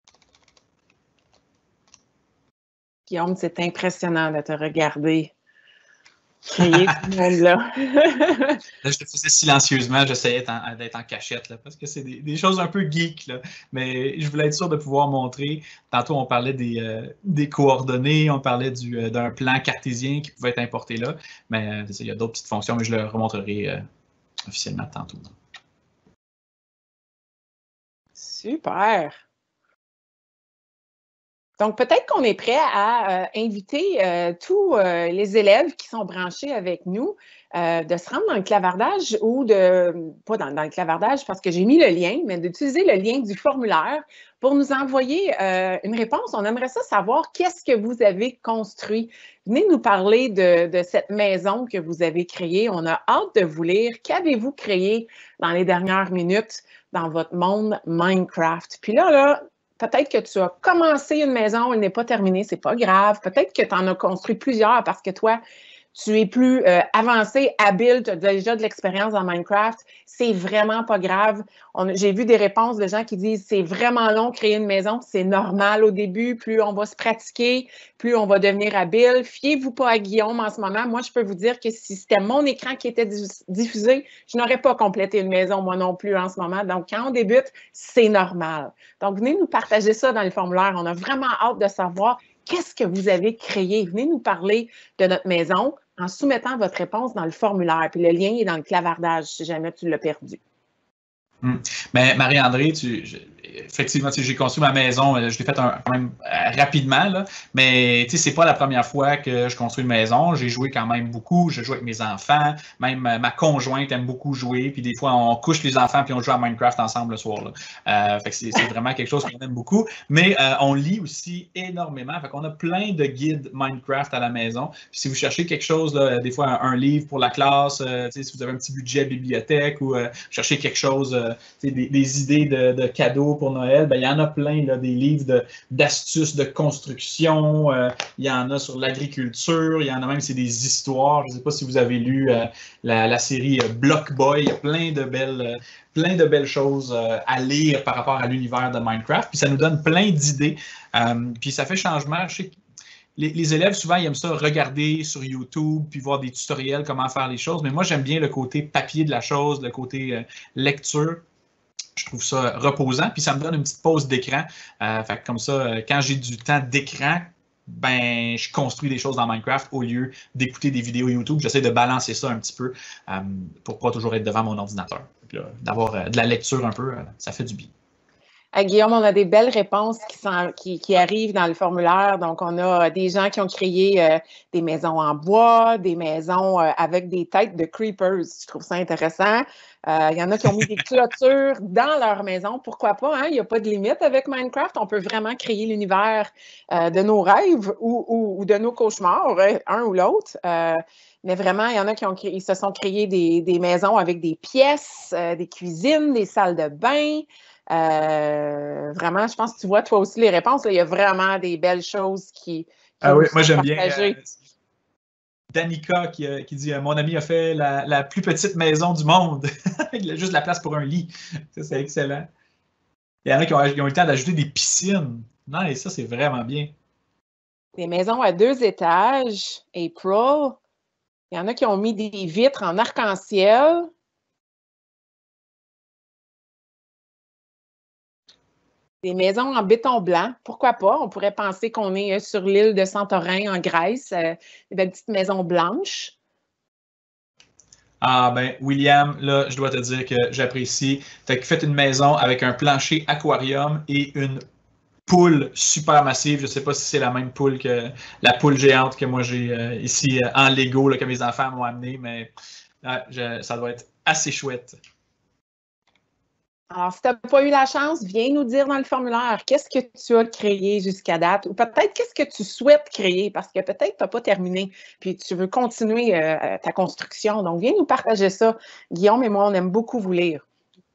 Guillaume, c'est impressionnant de te regarder Créer ce monde-là. Là, je le faisais silencieusement, j'essayais d'être en, en cachette, là, parce que c'est des, des choses un peu geek, là. Mais je voulais être sûr de pouvoir montrer. Tantôt, on parlait des, euh, des coordonnées, on parlait du, euh, d'un plan cartésien qui pouvait être importé là. Mais euh, il y a d'autres petites fonctions, mais je le remontrerai euh, officiellement tantôt. Super! Donc, peut-être qu'on est prêt à euh, inviter euh, tous euh, les élèves qui sont branchés avec nous euh, de se rendre dans le clavardage ou de, pas dans, dans le clavardage parce que j'ai mis le lien, mais d'utiliser le lien du formulaire pour nous envoyer euh, une réponse. On aimerait ça savoir qu'est-ce que vous avez construit. Venez nous parler de, de cette maison que vous avez créée. On a hâte de vous lire. Qu'avez-vous créé dans les dernières minutes dans votre monde Minecraft? Puis là, là, peut-être que tu as commencé une maison, elle n'est pas terminée, c'est pas grave. Peut-être que tu en as construit plusieurs parce que toi, tu es plus euh, avancé, habile, tu as déjà de l'expérience dans Minecraft. C'est vraiment pas grave. J'ai vu des réponses de gens qui disent c'est vraiment long créer une maison, c'est normal au début. Plus on va se pratiquer, plus on va devenir habile. Fiez-vous pas à Guillaume en ce moment. Moi, je peux vous dire que si c'était mon écran qui était diffusé, je n'aurais pas complété une maison, moi non plus, en ce moment. Donc, quand on débute, c'est normal. Donc, venez nous partager ça dans le formulaire. On a vraiment hâte de savoir qu'est-ce que vous avez créé. Venez nous parler de notre maison en soumettant votre réponse dans le formulaire. Puis le lien est dans le clavardage si jamais tu l'as perdu. Hum. Mais Marie-André, tu, je, effectivement, tu sais, j'ai construit ma maison, je l'ai fait un, quand même euh, rapidement, là, mais tu sais, c'est pas la première fois que je construis une maison. J'ai joué quand même beaucoup, je joue avec mes enfants, même euh, ma conjointe aime beaucoup jouer, puis des fois on couche les enfants puis on joue à Minecraft ensemble le soir. Là. Euh, fait que c'est, c'est vraiment quelque chose qu'on aime beaucoup. Mais euh, on lit aussi énormément, fait qu'on a plein de guides Minecraft à la maison. Puis si vous cherchez quelque chose, là, des fois un, un livre pour la classe, euh, tu sais, si vous avez un petit budget bibliothèque ou euh, cherchez quelque chose, euh, des, des idées de, de cadeaux pour Noël, ben, il y en a plein, là, des livres de, d'astuces de construction, euh, il y en a sur l'agriculture, il y en a même, c'est des histoires. Je ne sais pas si vous avez lu euh, la, la série euh, Block Boy, il y a plein de belles, euh, plein de belles choses euh, à lire par rapport à l'univers de Minecraft, puis ça nous donne plein d'idées, euh, puis ça fait changement. Je sais que Les, les élèves, souvent, ils aiment ça regarder sur YouTube puis voir des tutoriels, comment faire les choses. Mais moi, j'aime bien le côté papier de la chose, le côté euh, lecture. Je trouve ça reposant. Puis ça me donne une petite pause d'écran. Euh, fait que comme ça, euh, quand j'ai du temps d'écran, ben, je construis des choses dans Minecraft au lieu d'écouter des vidéos YouTube. J'essaie de balancer ça un petit peu euh, pour pas toujours être devant mon ordinateur. Là, d'avoir euh, de la lecture un peu, euh, ça fait du bien. À Guillaume, on a des belles réponses qui, sont, qui, qui arrivent dans le formulaire. Donc, on a des gens qui ont créé euh, des maisons en bois, des maisons euh, avec des têtes de creepers. Je trouve ça intéressant. Euh, il y en a qui ont mis des clôtures dans leur maison. Pourquoi pas? Hein? Il n'y a pas de limite avec Minecraft. On peut vraiment créer l'univers euh, de nos rêves ou, ou, ou de nos cauchemars, un ou l'autre. Euh, mais vraiment, il y en a qui ont créé, ils se sont créés des, des maisons avec des pièces, euh, des cuisines, des salles de bain. Euh, vraiment, je pense que tu vois toi aussi les réponses. Là, il y a vraiment des belles choses qui, qui ah oui, moi j'aime partagées. bien euh, Danica qui, euh, qui dit euh, mon ami a fait la, la plus petite maison du monde. Il a juste la place pour un lit. Ça, c'est excellent. Il y en a qui ont, qui ont eu le temps d'ajouter des piscines. Non, et ça, c'est vraiment bien. Des maisons à deux étages, April. Il y en a qui ont mis des vitres en arc-en-ciel. Des maisons en béton blanc, pourquoi pas? On pourrait penser qu'on est sur l'île de Santorin en Grèce, euh, des belles petites maisons blanches. Ah ben, William, là, je dois te dire que j'apprécie. Fait que faites une maison avec un plancher aquarium et une poule super massive. Je ne sais pas si c'est la même poule que la poule géante que moi j'ai euh, ici euh, en Lego, là, que mes enfants m'ont amené, mais euh, je, ça doit être assez chouette. Alors, si tu n'as pas eu la chance, viens nous dire dans le formulaire qu'est-ce que tu as créé jusqu'à date ou peut-être qu'est-ce que tu souhaites créer parce que peut-être tu n'as pas terminé puis tu veux continuer euh, ta construction. Donc, viens nous partager ça. Guillaume et moi, on aime beaucoup vous lire.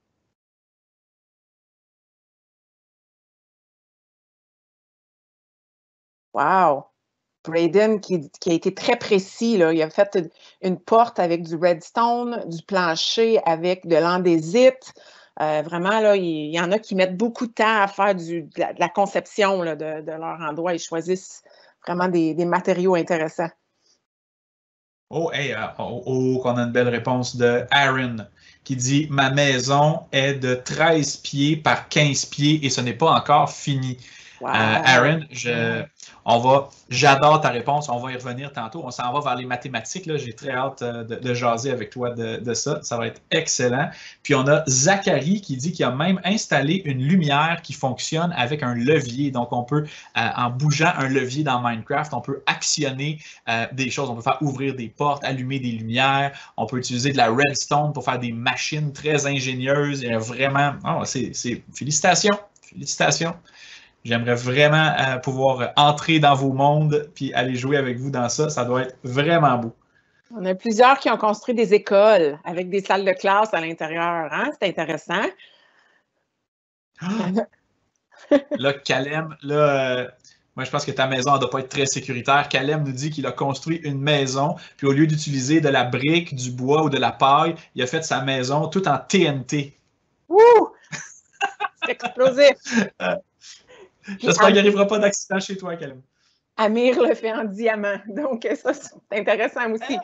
Wow! Braden qui, qui a été très précis, là. Il a fait une, une porte avec du redstone, du plancher avec de l'andésite. Euh, vraiment, là, il, il y en a qui mettent beaucoup de temps à faire du, de, la, de la conception là, de, de leur endroit. Ils choisissent vraiment des, des matériaux intéressants. Oh, hey, euh, oh, oh, qu'on a une belle réponse de Aaron qui dit « Ma maison est de treize pieds par quinze pieds et ce n'est pas encore fini. » Wow. Euh, Aaron, je, on va, j'adore ta réponse, on va y revenir tantôt. On s'en va vers les mathématiques. Là. J'ai très hâte de, de jaser avec toi de, de ça. Ça va être excellent. Puis on a Zachary qui dit qu'il a même installé une lumière qui fonctionne avec un levier. Donc on peut, euh, en bougeant un levier dans Minecraft, on peut actionner euh, des choses. On peut faire ouvrir des portes, allumer des lumières. On peut utiliser de la redstone pour faire des machines très ingénieuses. Et vraiment, oh, c'est, c'est, félicitations, félicitations. J'aimerais vraiment euh, pouvoir entrer dans vos mondes puis aller jouer avec vous dans ça. Ça doit être vraiment beau. On a plusieurs qui ont construit des écoles avec des salles de classe à l'intérieur. Hein? C'est intéressant. Là, Calem, là, euh, moi, je pense que ta maison ne doit pas être très sécuritaire. Calem nous dit qu'il a construit une maison, puis au lieu d'utiliser de la brique, du bois ou de la paille, il a fait sa maison tout en T N T. Ouh! C'est explosif! euh, J'espère qu'il n'y arrivera pas d'accident chez toi, Calem. Amir le fait en diamant. Donc, ça, c'est intéressant aussi.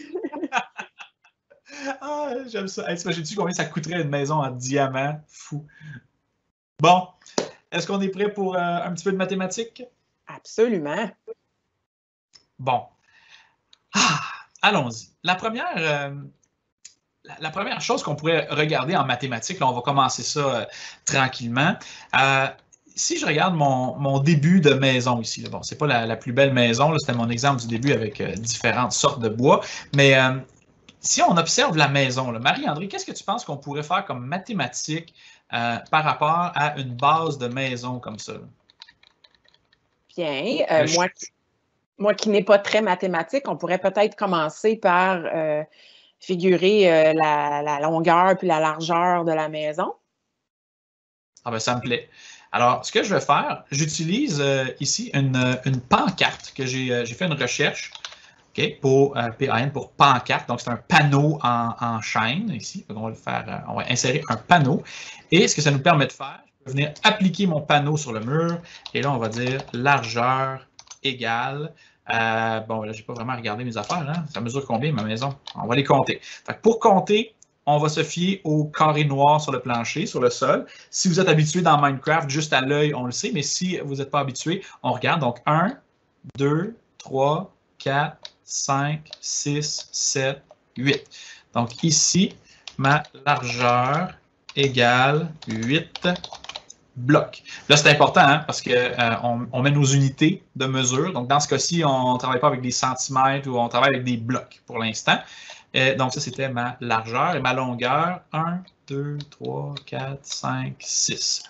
Ah, j'aime ça. Hey, t'imagines-tu combien ça coûterait une maison en diamant? Fou. Bon, est-ce qu'on est prêt pour euh, un petit peu de mathématiques? Absolument. Bon. Ah, allons-y. La première, euh, la, la première chose qu'on pourrait regarder en mathématiques, là, on va commencer ça euh, tranquillement. Euh, si je regarde mon, mon début de maison ici, là, bon, c'est pas la, la plus belle maison, c'était mon exemple du début avec euh, différentes sortes de bois, mais euh, si on observe la maison, Marie-André, qu'est-ce que tu penses qu'on pourrait faire comme mathématiques euh, par rapport à une base de maison comme ça? Là? Bien. Euh, moi, moi qui n'ai pas très mathématique, on pourrait peut-être commencer par euh, figurer euh, la, la longueur puis la largeur de la maison. Ah ben, ça me plaît. Alors, ce que je vais faire, j'utilise euh, ici une, une pancarte que j'ai euh, fait une recherche okay, pour euh, P A N pour pancarte. Donc, c'est un panneau en, en chaîne ici. Donc, on va le faire, euh, on va insérer un panneau. Et ce que ça nous permet de faire, je vais venir appliquer mon panneau sur le mur. Et là, on va dire largeur égale. Euh, bon, là, je n'ai pas vraiment regardé mes affaires. Hein? Ça mesure combien ma maison? On va les compter. Fait que pour compter, on va se fier au carré noir sur le plancher, sur le sol. Si vous êtes habitué dans Minecraft, juste à l'œil, on le sait, mais si vous n'êtes pas habitué, on regarde. Donc, un, deux, trois, quatre, cinq, six, sept, huit. Donc, ici, ma largeur égale huit blocs. Là, c'est important hein, parce qu'on euh, on met nos unités de mesure. Donc, dans ce cas-ci, on ne travaille pas avec des centimètres ou on travaille avec des blocs pour l'instant. Euh, donc, ça, c'était ma largeur et ma longueur. un, deux, trois, quatre, cinq, six.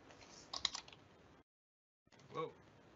Wow.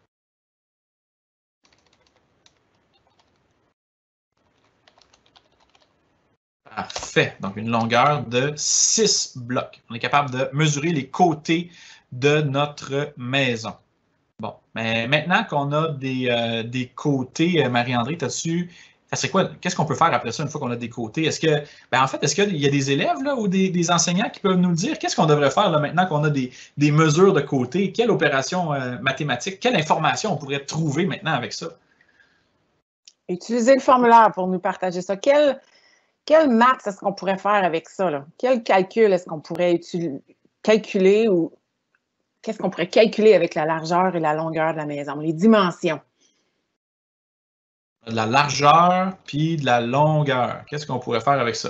Parfait. Donc, une longueur de six blocs. On est capable de mesurer les côtés de notre maison. Bon, mais maintenant qu'on a des, euh, des côtés, Marie-André, as-tu... C'est quoi? Qu'est-ce qu'on peut faire après ça une fois qu'on a des côtés? Est-ce que, ben en fait, est-ce qu'il y a des élèves là, ou des, des enseignants qui peuvent nous le dire? Qu'est-ce qu'on devrait faire là, maintenant qu'on a des, des mesures de côté? Quelle opération euh, mathématique, quelle information on pourrait trouver maintenant avec ça? Utilisez le formulaire pour nous partager ça. Quel, quel maths est-ce qu'on pourrait faire avec ça? Là? Quel calcul est-ce qu'on pourrait calculer ou qu'est-ce qu'on pourrait calculer avec la largeur et la longueur de la maison? Les dimensions. De la largeur puis de la longueur. Qu'est-ce qu'on pourrait faire avec ça?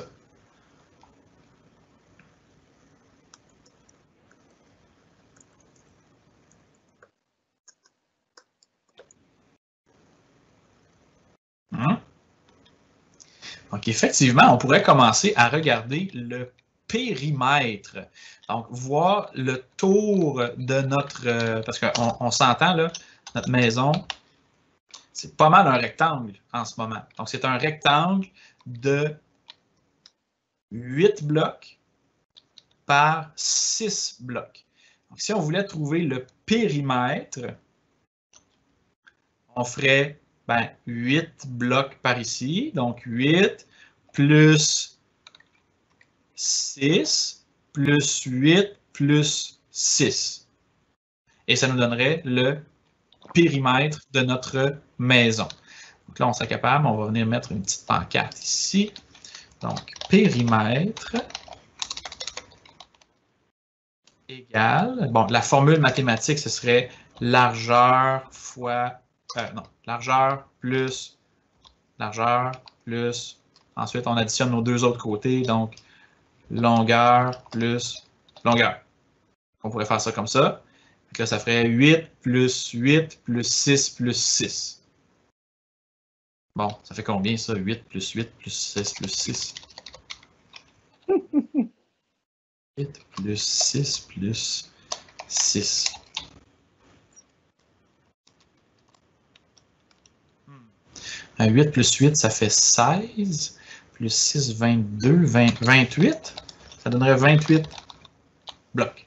Hum? Donc, effectivement, on pourrait commencer à regarder le périmètre. Donc, voir le tour de notre... Parce qu'on on, s'entend, là, notre maison... C'est pas mal un rectangle en ce moment. Donc, c'est un rectangle de huit blocs par six blocs. Donc, si on voulait trouver le périmètre, on ferait ben, huit blocs par ici. Donc, huit plus six plus huit plus six. Et ça nous donnerait le périmètre de notre maison. Donc là, on serait capable, on va venir mettre une petite pancarte ici. Donc, périmètre égale, bon, la formule mathématique, ce serait largeur fois, euh, non, largeur plus largeur plus, ensuite on additionne nos deux autres côtés, donc longueur plus longueur. On pourrait faire ça comme ça. Donc là, ça ferait huit plus huit plus six plus six. Bon, ça fait combien ça? huit plus huit plus six plus six. huit plus six plus six. Hmm. huit plus huit, ça fait seize. Plus six, vingt-deux. vingt, vingt-huit. Ça donnerait vingt-huit blocs.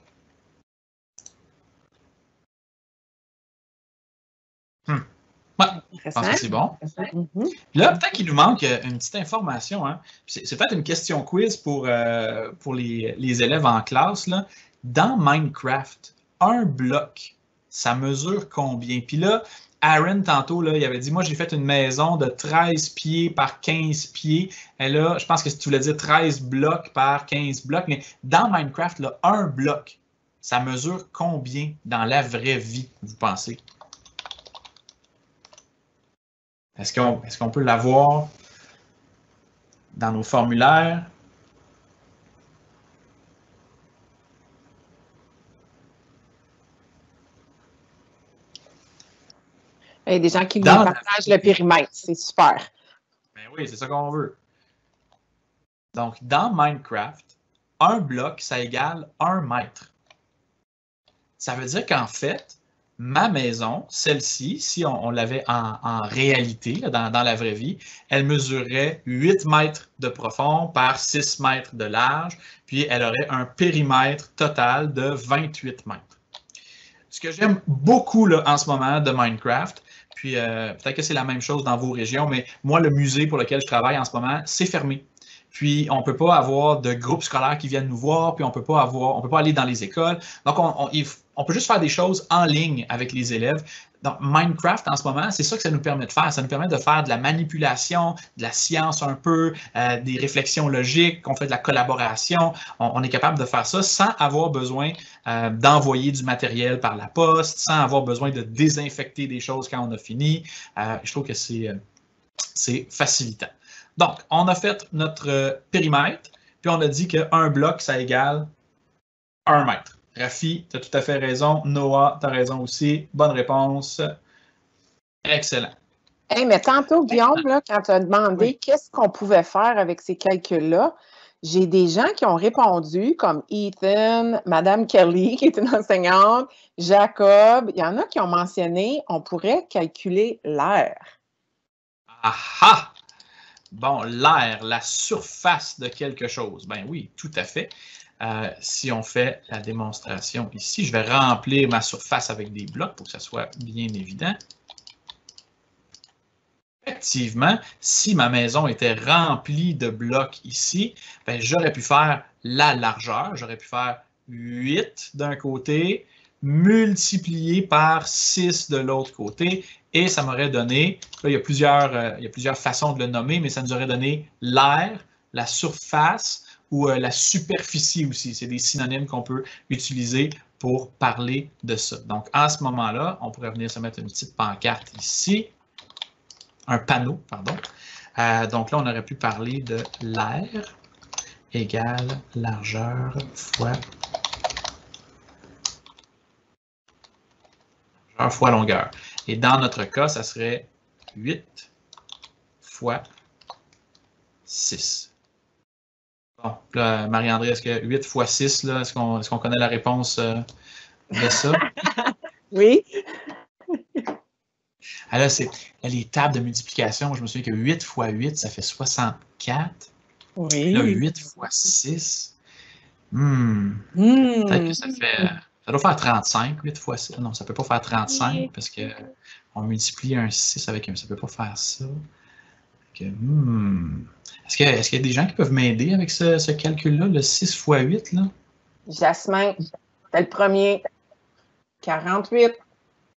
Hmm. Ouais, je pense que c'est bon. Mm-hmm. Là, peut-être qu'il nous manque une petite information. Hein. C'est, c'est peut-être une question quiz pour, euh, pour les, les élèves en classe. Là. Dans Minecraft, un bloc, ça mesure combien? Puis là, Aaron, tantôt, là, il avait dit, moi, j'ai fait une maison de treize pieds par quinze pieds. Et là, je pense que tu voulais dire treize blocs par quinze blocs. Mais dans Minecraft, là, un bloc, ça mesure combien dans la vraie vie, vous pensez? Est-ce qu'on est-ce qu'on peut l'avoir dans nos formulaires? Il y a des gens qui nous partagent le périmètre. C'est super. Ben oui, c'est ça qu'on veut. Donc, dans Minecraft, un bloc, ça égale un mètre. Ça veut dire qu'en fait, ma maison, celle-ci, si on, on l'avait en, en réalité, là, dans, dans la vraie vie, elle mesurerait huit mètres de profond par six mètres de large, puis elle aurait un périmètre total de vingt-huit mètres. Ce que j'aime beaucoup là, en ce moment de Minecraft, puis euh, peut-être que c'est la même chose dans vos régions, mais moi, le musée pour lequel je travaille en ce moment, c'est fermé. Puis, on ne peut pas avoir de groupes scolaires qui viennent nous voir, puis on ne peut pas avoir, on peut pas aller dans les écoles. Donc, on, on, on peut juste faire des choses en ligne avec les élèves. Donc, Minecraft, en ce moment, c'est ça que ça nous permet de faire. Ça nous permet de faire de la manipulation, de la science un peu, euh, des réflexions logiques, on fait de la collaboration. On, on est capable de faire ça sans avoir besoin euh, d'envoyer du matériel par la poste, sans avoir besoin de désinfecter des choses quand on a fini. Euh, je trouve que c'est, euh, c'est facilitant. Donc, on a fait notre euh, périmètre, puis on a dit qu'un bloc, ça égale un mètre. Rafi, tu as tout à fait raison. Noah, tu as raison aussi. Bonne réponse. Excellent. Hey, mais tantôt, Guillaume, là, quand tu as demandé oui. qu'est-ce qu'on pouvait faire avec ces calculs-là, j'ai des gens qui ont répondu, comme Ethan, Madame Kelly, qui est une enseignante, Jacob. Il y en a qui ont mentionné on pourrait calculer l'air. Ah! Bon, l'air, la surface de quelque chose. Ben oui, tout à fait. Euh, si on fait la démonstration ici, je vais remplir ma surface avec des blocs pour que ça soit bien évident. Effectivement, si ma maison était remplie de blocs ici, ben, j'aurais pu faire la largeur. J'aurais pu faire huit d'un côté, multiplié par six de l'autre côté. Et ça m'aurait donné, là, il y a plusieurs, euh, il y a plusieurs façons de le nommer, mais ça nous aurait donné l'air, la surface ou euh, la superficie aussi. C'est des synonymes qu'on peut utiliser pour parler de ça. Donc, en ce moment-là, on pourrait venir se mettre une petite pancarte ici, un panneau, pardon. Euh, donc là, on aurait pu parler de l'air égale largeur fois largeur fois longueur. Et dans notre cas, ça serait huit fois six. Bon, là, Marie-André, est-ce que huit fois six, là, est-ce qu'on est-ce qu'on connaît la réponse euh, de ça? Oui. Ah là, c'est là, les tables de multiplication. Je me souviens que huit fois huit, ça fait soixante-quatre. Oui. Là, huit fois six. Hmm. Mm. Peut-être que ça fait. Ça doit faire trente-cinq, huit fois six. Non, ça ne peut pas faire trente-cinq parce qu'on multiplie un six avec un. Ça ne peut pas faire ça. Que, hmm. Est-ce qu'il est y a des gens qui peuvent m'aider avec ce, ce calcul-là, le six fois huit? Là? Jasmin, c'est le premier. quarante-huit.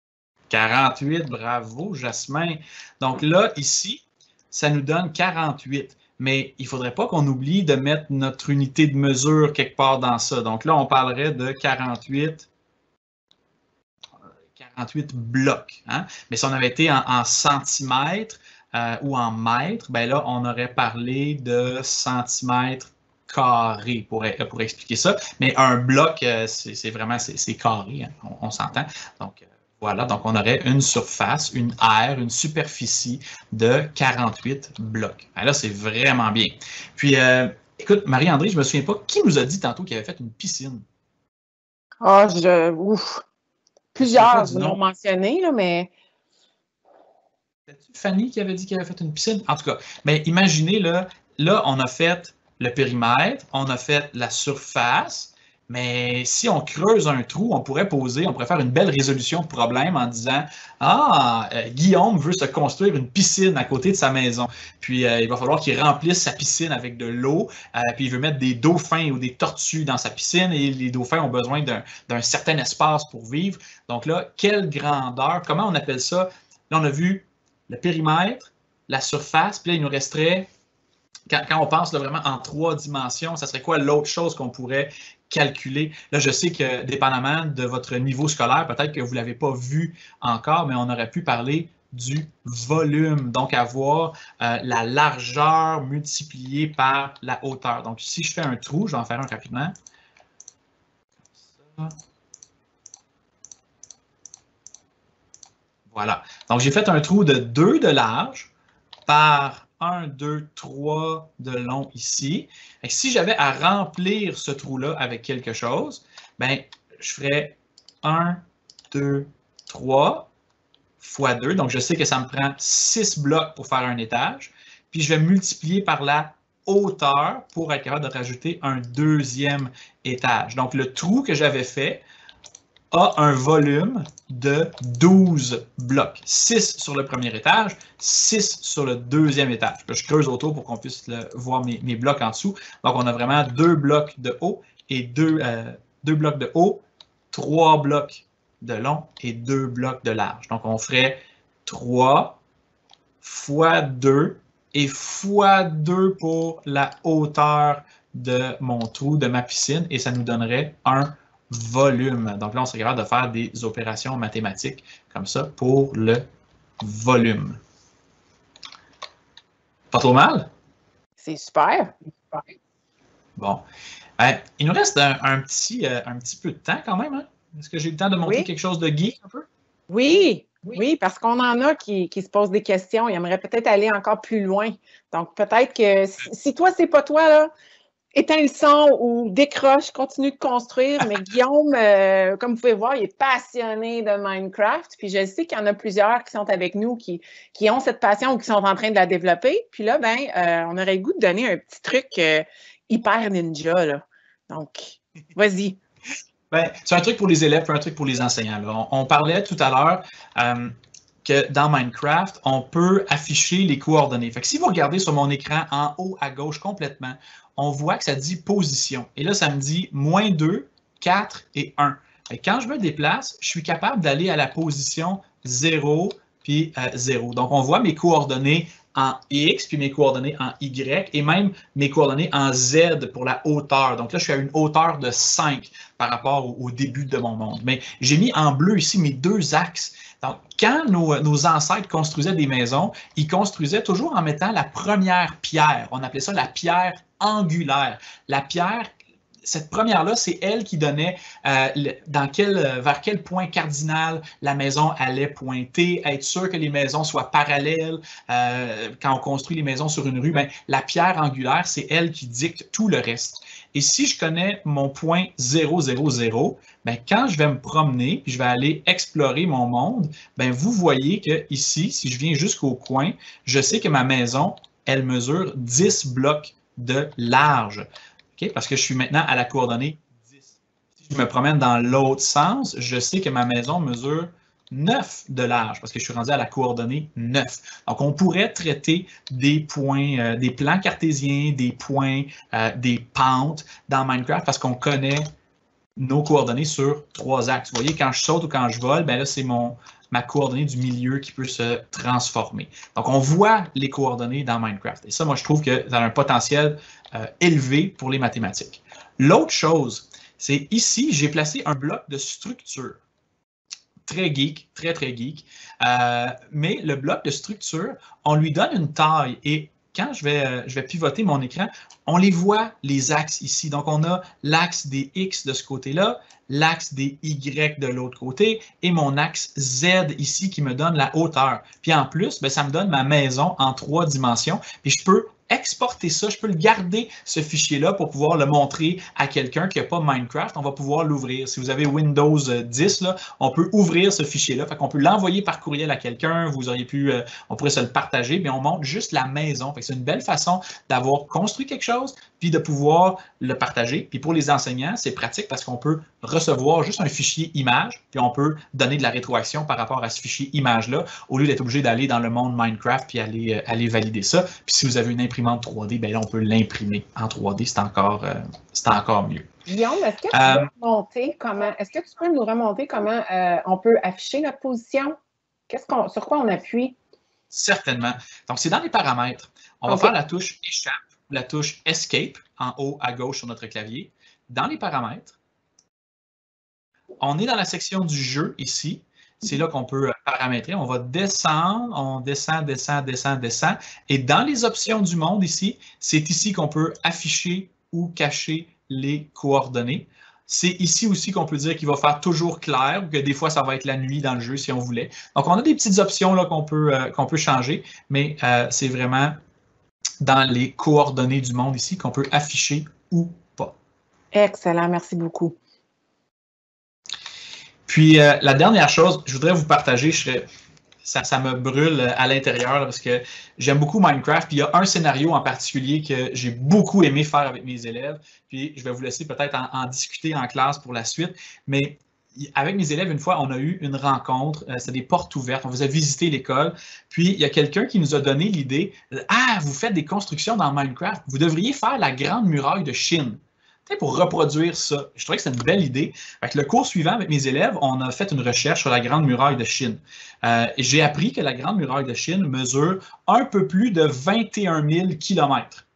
quarante-huit, bravo, Jasmin. Donc là, ici, ça nous donne quarante-huit. Mais il ne faudrait pas qu'on oublie de mettre notre unité de mesure quelque part dans ça. Donc là, on parlerait de quarante-huit, quarante-huit blocs. Hein? Mais si on avait été en, en centimètres euh, ou en mètres, ben là, on aurait parlé de centimètres carrés pour, pour expliquer ça. Mais un bloc, euh, c'est vraiment c'est carré, hein? on, on s'entend. Donc, euh, voilà, donc on aurait une surface, une aire, une superficie de quarante-huit blocs. Alors là, c'est vraiment bien. Puis, euh, écoute, Marie-André, je ne me souviens pas, qui nous a dit tantôt qu'il avait fait une piscine? Ah, oh, je... Ouf! Plusieurs l'ont mentionné, là, mais... C'est-tu Fanny qui avait dit qu'elle avait fait une piscine? En tout cas, mais imaginez, là, là, on a fait le périmètre, on a fait la surface, mais si on creuse un trou, on pourrait poser, on pourrait faire une belle résolution de problème en disant « Ah, euh, Guillaume veut se construire une piscine à côté de sa maison. Puis euh, il va falloir qu'il remplisse sa piscine avec de l'eau, euh, puis il veut mettre des dauphins ou des tortues dans sa piscine et les dauphins ont besoin d'un certain espace pour vivre. Donc là, quelle grandeur, comment on appelle ça? Là, on a vu le périmètre, la surface, puis là, il nous resterait, quand, quand on pense là, vraiment en trois dimensions, ça serait quoi l'autre chose qu'on pourrait calculer? Là, je sais que, dépendamment de votre niveau scolaire, peut-être que vous ne l'avez pas vu encore, mais on aurait pu parler du volume, donc avoir euh, la largeur multipliée par la hauteur. Donc, si je fais un trou, je vais en faire un rapidement. Comme ça. Voilà. Donc, j'ai fait un trou de deux de large par un, deux, trois de long ici. Et si j'avais à remplir ce trou-là avec quelque chose, ben, je ferais un, deux, trois fois deux. Donc, je sais que ça me prend six blocs pour faire un étage. Puis, je vais multiplier par la hauteur pour être capable de rajouter un deuxième étage. Donc, le trou que j'avais fait a un volume de douze blocs. six sur le premier étage, six sur le deuxième étage. Je creuse autour pour qu'on puisse le, voir mes, mes blocs en dessous. Donc, on a vraiment deux blocs de haut et deux, euh, deux blocs de haut, trois blocs de long et deux blocs de large. Donc, on ferait trois fois deux et fois deux pour la hauteur de mon trou, de ma piscine, et ça nous donnerait un volume. Donc là, on serait capable de faire des opérations mathématiques comme ça pour le volume. Pas trop mal? C'est super. Bon. Euh, il nous reste un, un, petit, euh, un petit peu de temps quand même. Hein? Est-ce que j'ai le temps de montrer oui. quelque chose de geek un peu? Oui, oui, oui parce qu'on en a qui, qui se posent des questions. Ils aimeraient peut-être aller encore plus loin. Donc, peut-être que si, si toi, c'est pas toi, là, éteins le son ou décroche, continue de construire. Mais Guillaume, euh, comme vous pouvez voir, il est passionné de Minecraft. Puis je sais qu'il y en a plusieurs qui sont avec nous, qui, qui ont cette passion ou qui sont en train de la développer. Puis là, ben, euh, on aurait le goût de donner un petit truc euh, hyper ninja, là. Donc, vas-y. Ben, c'est un truc pour les élèves, un truc pour les enseignants. Là. On, on parlait tout à l'heure euh, que dans Minecraft, on peut afficher les coordonnées. Fait que si vous regardez sur mon écran en haut à gauche complètement, on voit que ça dit position. Et là, ça me dit moins deux, quatre et un. Et quand je me déplace, je suis capable d'aller à la position zéro puis euh, zéro. Donc, on voit mes coordonnées en X, puis mes coordonnées en Y, et même mes coordonnées en Z pour la hauteur. Donc là, je suis à une hauteur de cinq par rapport au, au début de mon monde. Mais j'ai mis en bleu ici mes deux axes. Donc, quand nos, nos ancêtres construisaient des maisons, ils construisaient toujours en mettant la première pierre. On appelait ça la pierre angulaire. La pierre, cette première-là, c'est elle qui donnait euh, le, dans quel, vers quel point cardinal la maison allait pointer, être sûr que les maisons soient parallèles. Euh, quand on construit les maisons sur une rue, ben, la pierre angulaire, c'est elle qui dicte tout le reste. Et si je connais mon point zéro zéro zéro, ben, quand je vais me promener, je vais aller explorer mon monde, ben, vous voyez que ici, si je viens jusqu'au coin, je sais que ma maison, elle mesure dix blocs de large. Okay? Parce que je suis maintenant à la coordonnée dix. Si je me promène dans l'autre sens, je sais que ma maison mesure neuf de large parce que je suis rendu à la coordonnée neuf. Donc, on pourrait traiter des points, euh, des plans cartésiens, des points, euh, des pentes dans Minecraft parce qu'on connaît nos coordonnées sur trois axes. Vous voyez, quand je saute ou quand je vole, ben là, c'est mon, ma coordonnée du milieu qui peut se transformer. Donc, on voit les coordonnées dans Minecraft. Et ça, moi, je trouve que ça a un potentiel euh, élevé pour les mathématiques. L'autre chose, c'est ici, j'ai placé un bloc de structure. Très geek, très, très geek. Euh, mais le bloc de structure, on lui donne une taille et quand je vais, euh, je vais pivoter mon écran, on les voit, les axes ici. Donc, on a l'axe des X de ce côté-là, l'axe des Y de l'autre côté et mon axe Z ici qui me donne la hauteur. Puis en plus, bien, ça me donne ma maison en trois dimensions. Puis je peux exporter ça, je peux le garder, ce fichier-là, pour pouvoir le montrer à quelqu'un qui n'a pas Minecraft. On va pouvoir l'ouvrir. Si vous avez Windows dix, là, on peut ouvrir ce fichier-là. Fait qu'on peut l'envoyer par courriel à quelqu'un. Vous auriez pu, euh, on pourrait se le partager, mais on montre juste la maison. Fait que c'est une belle façon d'avoir construit quelque chose, puis de pouvoir le partager. Puis pour les enseignants, c'est pratique parce qu'on peut recevoir juste un fichier image, puis on peut donner de la rétroaction par rapport à ce fichier image-là, au lieu d'être obligé d'aller dans le monde Minecraft puis aller, euh, aller valider ça. Puis si vous avez une imprimante trois D, bien là, on peut l'imprimer en trois D, c'est encore, euh, c'est encore mieux. Guillaume, est-ce que tu Euh, peux remonter comment, est-ce que tu peux nous remonter comment euh, on peut afficher notre position? Qu'est-ce qu'on, sur quoi on appuie? Certainement. Donc, c'est dans les paramètres. On va Okay. faire la touche Échappe, la touche Escape en haut à gauche sur notre clavier. Dans les paramètres, on est dans la section du jeu ici. C'est là qu'on peut paramétrer. On va descendre, on descend, descend, descend, descend. Et dans les options du monde ici, c'est ici qu'on peut afficher ou cacher les coordonnées. C'est ici aussi qu'on peut dire qu'il va faire toujours clair, ou que des fois, ça va être la nuit dans le jeu si on voulait. Donc, on a des petites options là qu'on peut, euh, qu'on peut changer, mais euh, c'est vraiment dans les coordonnées du monde ici qu'on peut afficher ou pas. Excellent, merci beaucoup. Puis, euh, la dernière chose, je voudrais vous partager, je serais, ça, ça me brûle à l'intérieur parce que j'aime beaucoup Minecraft. Puis, il y a un scénario en particulier que j'ai beaucoup aimé faire avec mes élèves. Puis, je vais vous laisser peut-être en, en discuter en classe pour la suite. Mais avec mes élèves, une fois, on a eu une rencontre. Euh, c'est des portes ouvertes. On vous a visité l'école. Puis, il y a quelqu'un qui nous a donné l'idée. Ah, vous faites des constructions dans Minecraft. Vous devriez faire la grande muraille de Chine pour reproduire ça. Je trouvais que c'était une belle idée. Fait que le cours suivant, avec mes élèves, on a fait une recherche sur la Grande Muraille de Chine. Euh, J'ai appris que la Grande Muraille de Chine mesure un peu plus de vingt et un mille kilomètres.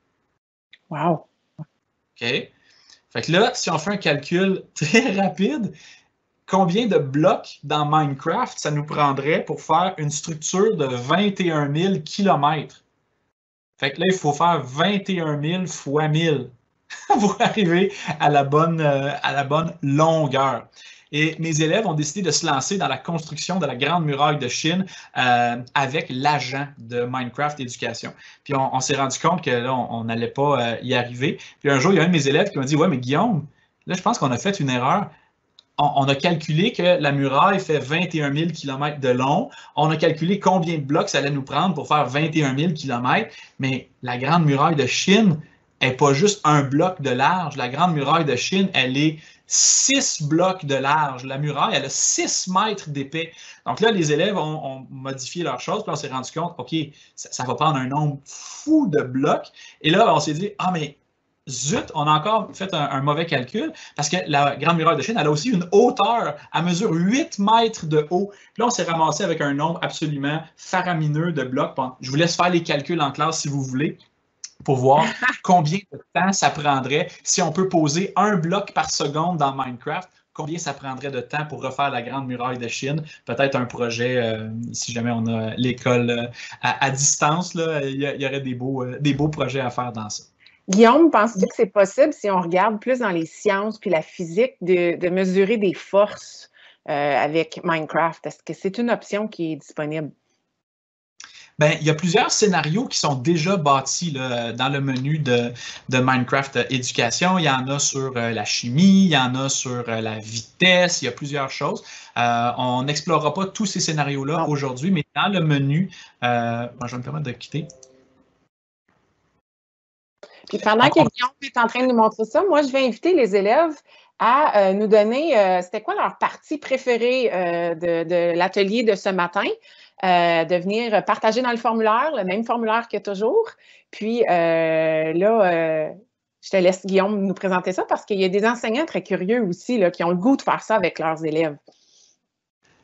Wow! OK? Fait que là, si on fait un calcul très rapide, combien de blocs dans Minecraft ça nous prendrait pour faire une structure de vingt et un mille kilomètres? Fait que là, il faut faire vingt et un mille fois mille. Pour arriver à la, bonne, euh, à la bonne longueur. Et mes élèves ont décidé de se lancer dans la construction de la Grande Muraille de Chine euh, avec l'agent de Minecraft Éducation. Puis on, on s'est rendu compte que là, on n'allait pas euh, y arriver. Puis un jour, il y a un de mes élèves qui m'a dit « Ouais, mais Guillaume, là, je pense qu'on a fait une erreur. On, on a calculé que la muraille fait vingt et un mille kilomètres de long. On a calculé combien de blocs ça allait nous prendre pour faire vingt et un mille kilomètres. Mais la Grande Muraille de Chine n'est pas juste un bloc de large. La Grande Muraille de Chine, elle est six blocs de large. La muraille, elle a six mètres d'épais. Donc là, les élèves ont, ont modifié leurs choses, puis on s'est rendu compte, OK, ça, ça va prendre un nombre fou de blocs. Et là, on s'est dit, ah, mais zut, on a encore fait un, un mauvais calcul, parce que la Grande Muraille de Chine, elle a aussi une hauteur. Elle mesure huit mètres de haut. Puis là, on s'est ramassé avec un nombre absolument faramineux de blocs. Bon, je vous laisse faire les calculs en classe si vous voulez, pour voir combien de temps ça prendrait. Si on peut poser un bloc par seconde dans Minecraft, combien ça prendrait de temps pour refaire la Grande Muraille de Chine? Peut-être un projet, euh, si jamais on a l'école euh, à, à distance, là, il y, y aurait des beaux, euh, des beaux projets à faire dans ça. Guillaume, penses-tu que c'est possible, si on regarde plus dans les sciences puis la physique, de, de mesurer des forces euh, avec Minecraft? Est-ce que c'est une option qui est disponible? Bien, il y a plusieurs scénarios qui sont déjà bâtis là, dans le menu de, de Minecraft Éducation. Il y en a sur euh, la chimie, il y en a sur euh, la vitesse, il y a plusieurs choses. Euh, on n'explorera pas tous ces scénarios-là aujourd'hui, mais dans le menu, euh, bon, je vais me permettre de quitter. Puis pendant que Guillaume est en train de nous montrer ça, moi, je vais inviter les élèves à euh, nous donner, euh, c'était quoi leur partie préférée euh, de, de l'atelier de ce matin? Euh, de venir partager dans le formulaire, le même formulaire que toujours. Puis euh, là, euh, je te laisse, Guillaume, nous présenter ça parce qu'il y a des enseignants très curieux aussi là, qui ont le goût de faire ça avec leurs élèves.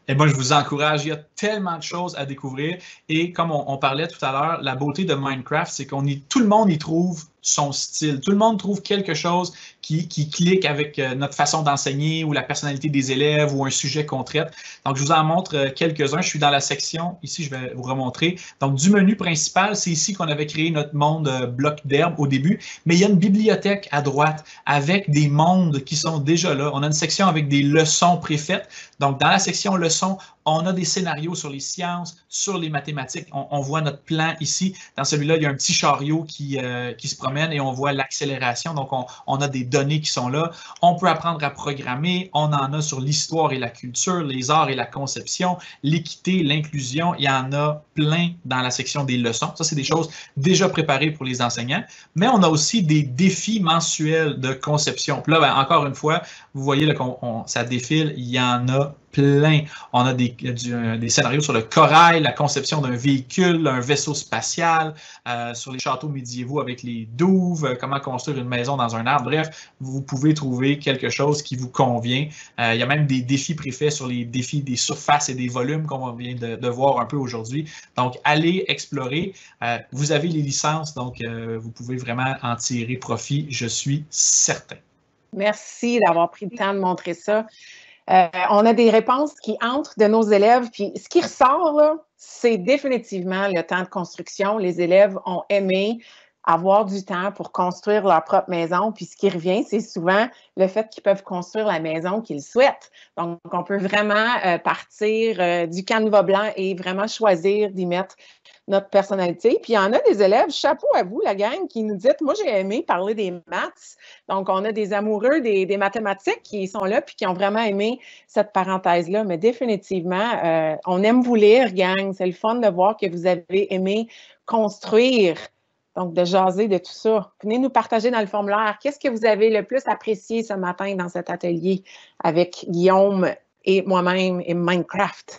Et moi, je vous encourage, il y a tellement de choses à découvrir. Et comme on, on parlait tout à l'heure, la beauté de Minecraft, c'est qu'on y, tout le monde y trouve son style. Tout le monde trouve quelque chose qui, qui clique avec euh, notre façon d'enseigner ou la personnalité des élèves ou un sujet qu'on traite. Donc, je vous en montre euh, quelques-uns. Je suis dans la section, ici, je vais vous remontrer. Donc, du menu principal, c'est ici qu'on avait créé notre monde euh, bloc d'herbe au début. Mais il y a une bibliothèque à droite avec des mondes qui sont déjà là. On a une section avec des leçons préfaites. Donc, dans la section leçons, on a des scénarios sur les sciences, sur les mathématiques. On, on voit notre plan ici. Dans celui-là, il y a un petit chariot qui, euh, qui se promène et on voit l'accélération. Donc, on, on a des données qui sont là. On peut apprendre à programmer. On en a sur l'histoire et la culture, les arts et la conception, l'équité, l'inclusion. Il y en a plein dans la section des leçons. Ça, c'est des choses déjà préparées pour les enseignants. Mais on a aussi des défis mensuels de conception. Puis là, ben, encore une fois, vous voyez là, qu'on on, ça défile. Il y en a plein. On a des, du, des scénarios sur le corail, la conception d'un véhicule, un vaisseau spatial, euh, sur les châteaux médiévaux avec les douves, euh, comment construire une maison dans un arbre. Bref, vous pouvez trouver quelque chose qui vous convient. Euh, il y a même des défis préfaits sur les défis des surfaces et des volumes qu'on vient de, de voir un peu aujourd'hui. Donc, allez explorer. Euh, vous avez les licences, donc euh, vous pouvez vraiment en tirer profit, je suis certain. Merci d'avoir pris le temps de montrer ça. Euh, on a des réponses qui entrent de nos élèves, puis ce qui ressort, là, c'est définitivement le temps de construction. Les élèves ont aimé avoir du temps pour construire leur propre maison, puis ce qui revient, c'est souvent le fait qu'ils peuvent construire la maison qu'ils souhaitent. Donc, on peut vraiment euh, partir euh, du canevas blanc et vraiment choisir d'y mettre notre personnalité. Puis, il y en a des élèves, chapeau à vous, la gang, qui nous disent, moi, j'ai aimé parler des maths. Donc, on a des amoureux des, des mathématiques qui sont là puis qui ont vraiment aimé cette parenthèse-là. Mais définitivement, euh, on aime vous lire, gang. C'est le fun de voir que vous avez aimé construire. Donc, de jaser de tout ça. Venez nous partager dans le formulaire. Qu'est-ce que vous avez le plus apprécié ce matin dans cet atelier avec Guillaume et moi-même et Minecraft?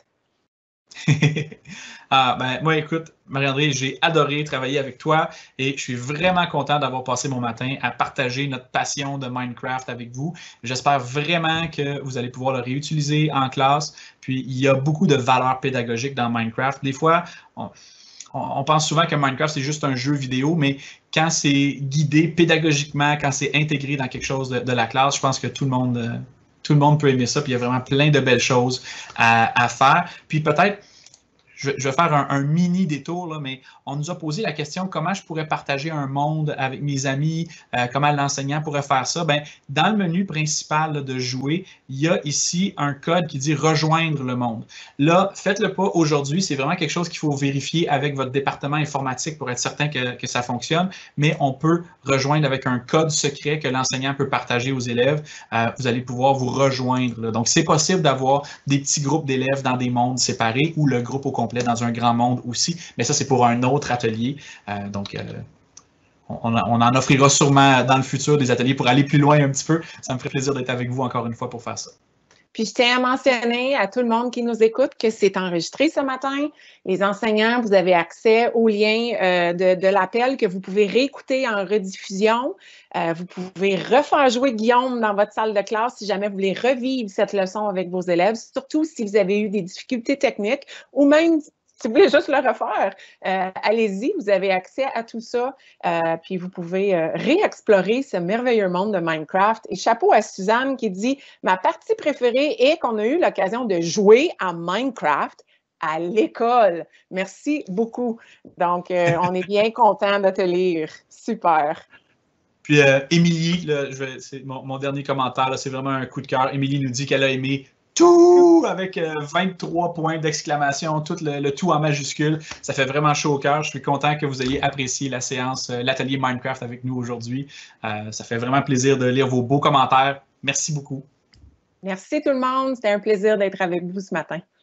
Ah, ben, moi, écoute, Marie-André, j'ai adoré travailler avec toi et je suis vraiment content d'avoir passé mon matin à partager notre passion de Minecraft avec vous. J'espère vraiment que vous allez pouvoir le réutiliser en classe. Puis, il y a beaucoup de valeurs pédagogiques dans Minecraft. Des fois, on, on pense souvent que Minecraft, c'est juste un jeu vidéo, mais quand c'est guidé pédagogiquement, quand c'est intégré dans quelque chose de, de la classe, je pense que tout le monde... Euh, Tout le monde peut aimer ça, puis il y a vraiment plein de belles choses à, à faire. Puis peut-être, je, je vais faire un, un mini détour, là, mais on nous a posé la question comment je pourrais partager un monde avec mes amis, euh, comment l'enseignant pourrait faire ça. Bien, dans le menu principal là, de jouer, il y a ici un code qui dit rejoindre le monde. Là, faites-le pas aujourd'hui, c'est vraiment quelque chose qu'il faut vérifier avec votre département informatique pour être certain que, que ça fonctionne, mais on peut rejoindre avec un code secret que l'enseignant peut partager aux élèves. Euh, vous allez pouvoir vous rejoindre. Là. Donc, c'est possible d'avoir des petits groupes d'élèves dans des mondes séparés ou le groupe au complet dans un grand monde aussi, mais ça, c'est pour un autre atelier. Euh, donc, euh, on, on en offrira sûrement dans le futur des ateliers pour aller plus loin un petit peu. Ça me ferait plaisir d'être avec vous encore une fois pour faire ça. Puis, je tiens à mentionner à tout le monde qui nous écoute que c'est enregistré ce matin. Les enseignants, vous avez accès au lien euh, de, de l'appel que vous pouvez réécouter en rediffusion. Euh, vous pouvez refaire jouer Guillaume dans votre salle de classe si jamais vous voulez revivre cette leçon avec vos élèves, surtout si vous avez eu des difficultés techniques ou même si vous voulez juste le refaire. Euh, allez-y, vous avez accès à tout ça. Euh, puis vous pouvez euh, réexplorer ce merveilleux monde de Minecraft. Et chapeau à Suzanne qui dit « Ma partie préférée est qu'on a eu l'occasion de jouer à Minecraft à l'école. » Merci beaucoup. Donc, euh, on est bien content de te lire. Super. Puis, euh, Émilie, là, je vais, c'est mon, mon dernier commentaire, c'est vraiment un coup de cœur. Émilie nous dit qu'elle a aimé tout avec euh, vingt-trois points d'exclamation, tout le, le tout en majuscule. Ça fait vraiment chaud au cœur. Je suis content que vous ayez apprécié la séance, euh, l'atelier Minecraft avec nous aujourd'hui. Euh, ça fait vraiment plaisir de lire vos beaux commentaires. Merci beaucoup. Merci tout le monde. C'était un plaisir d'être avec vous ce matin.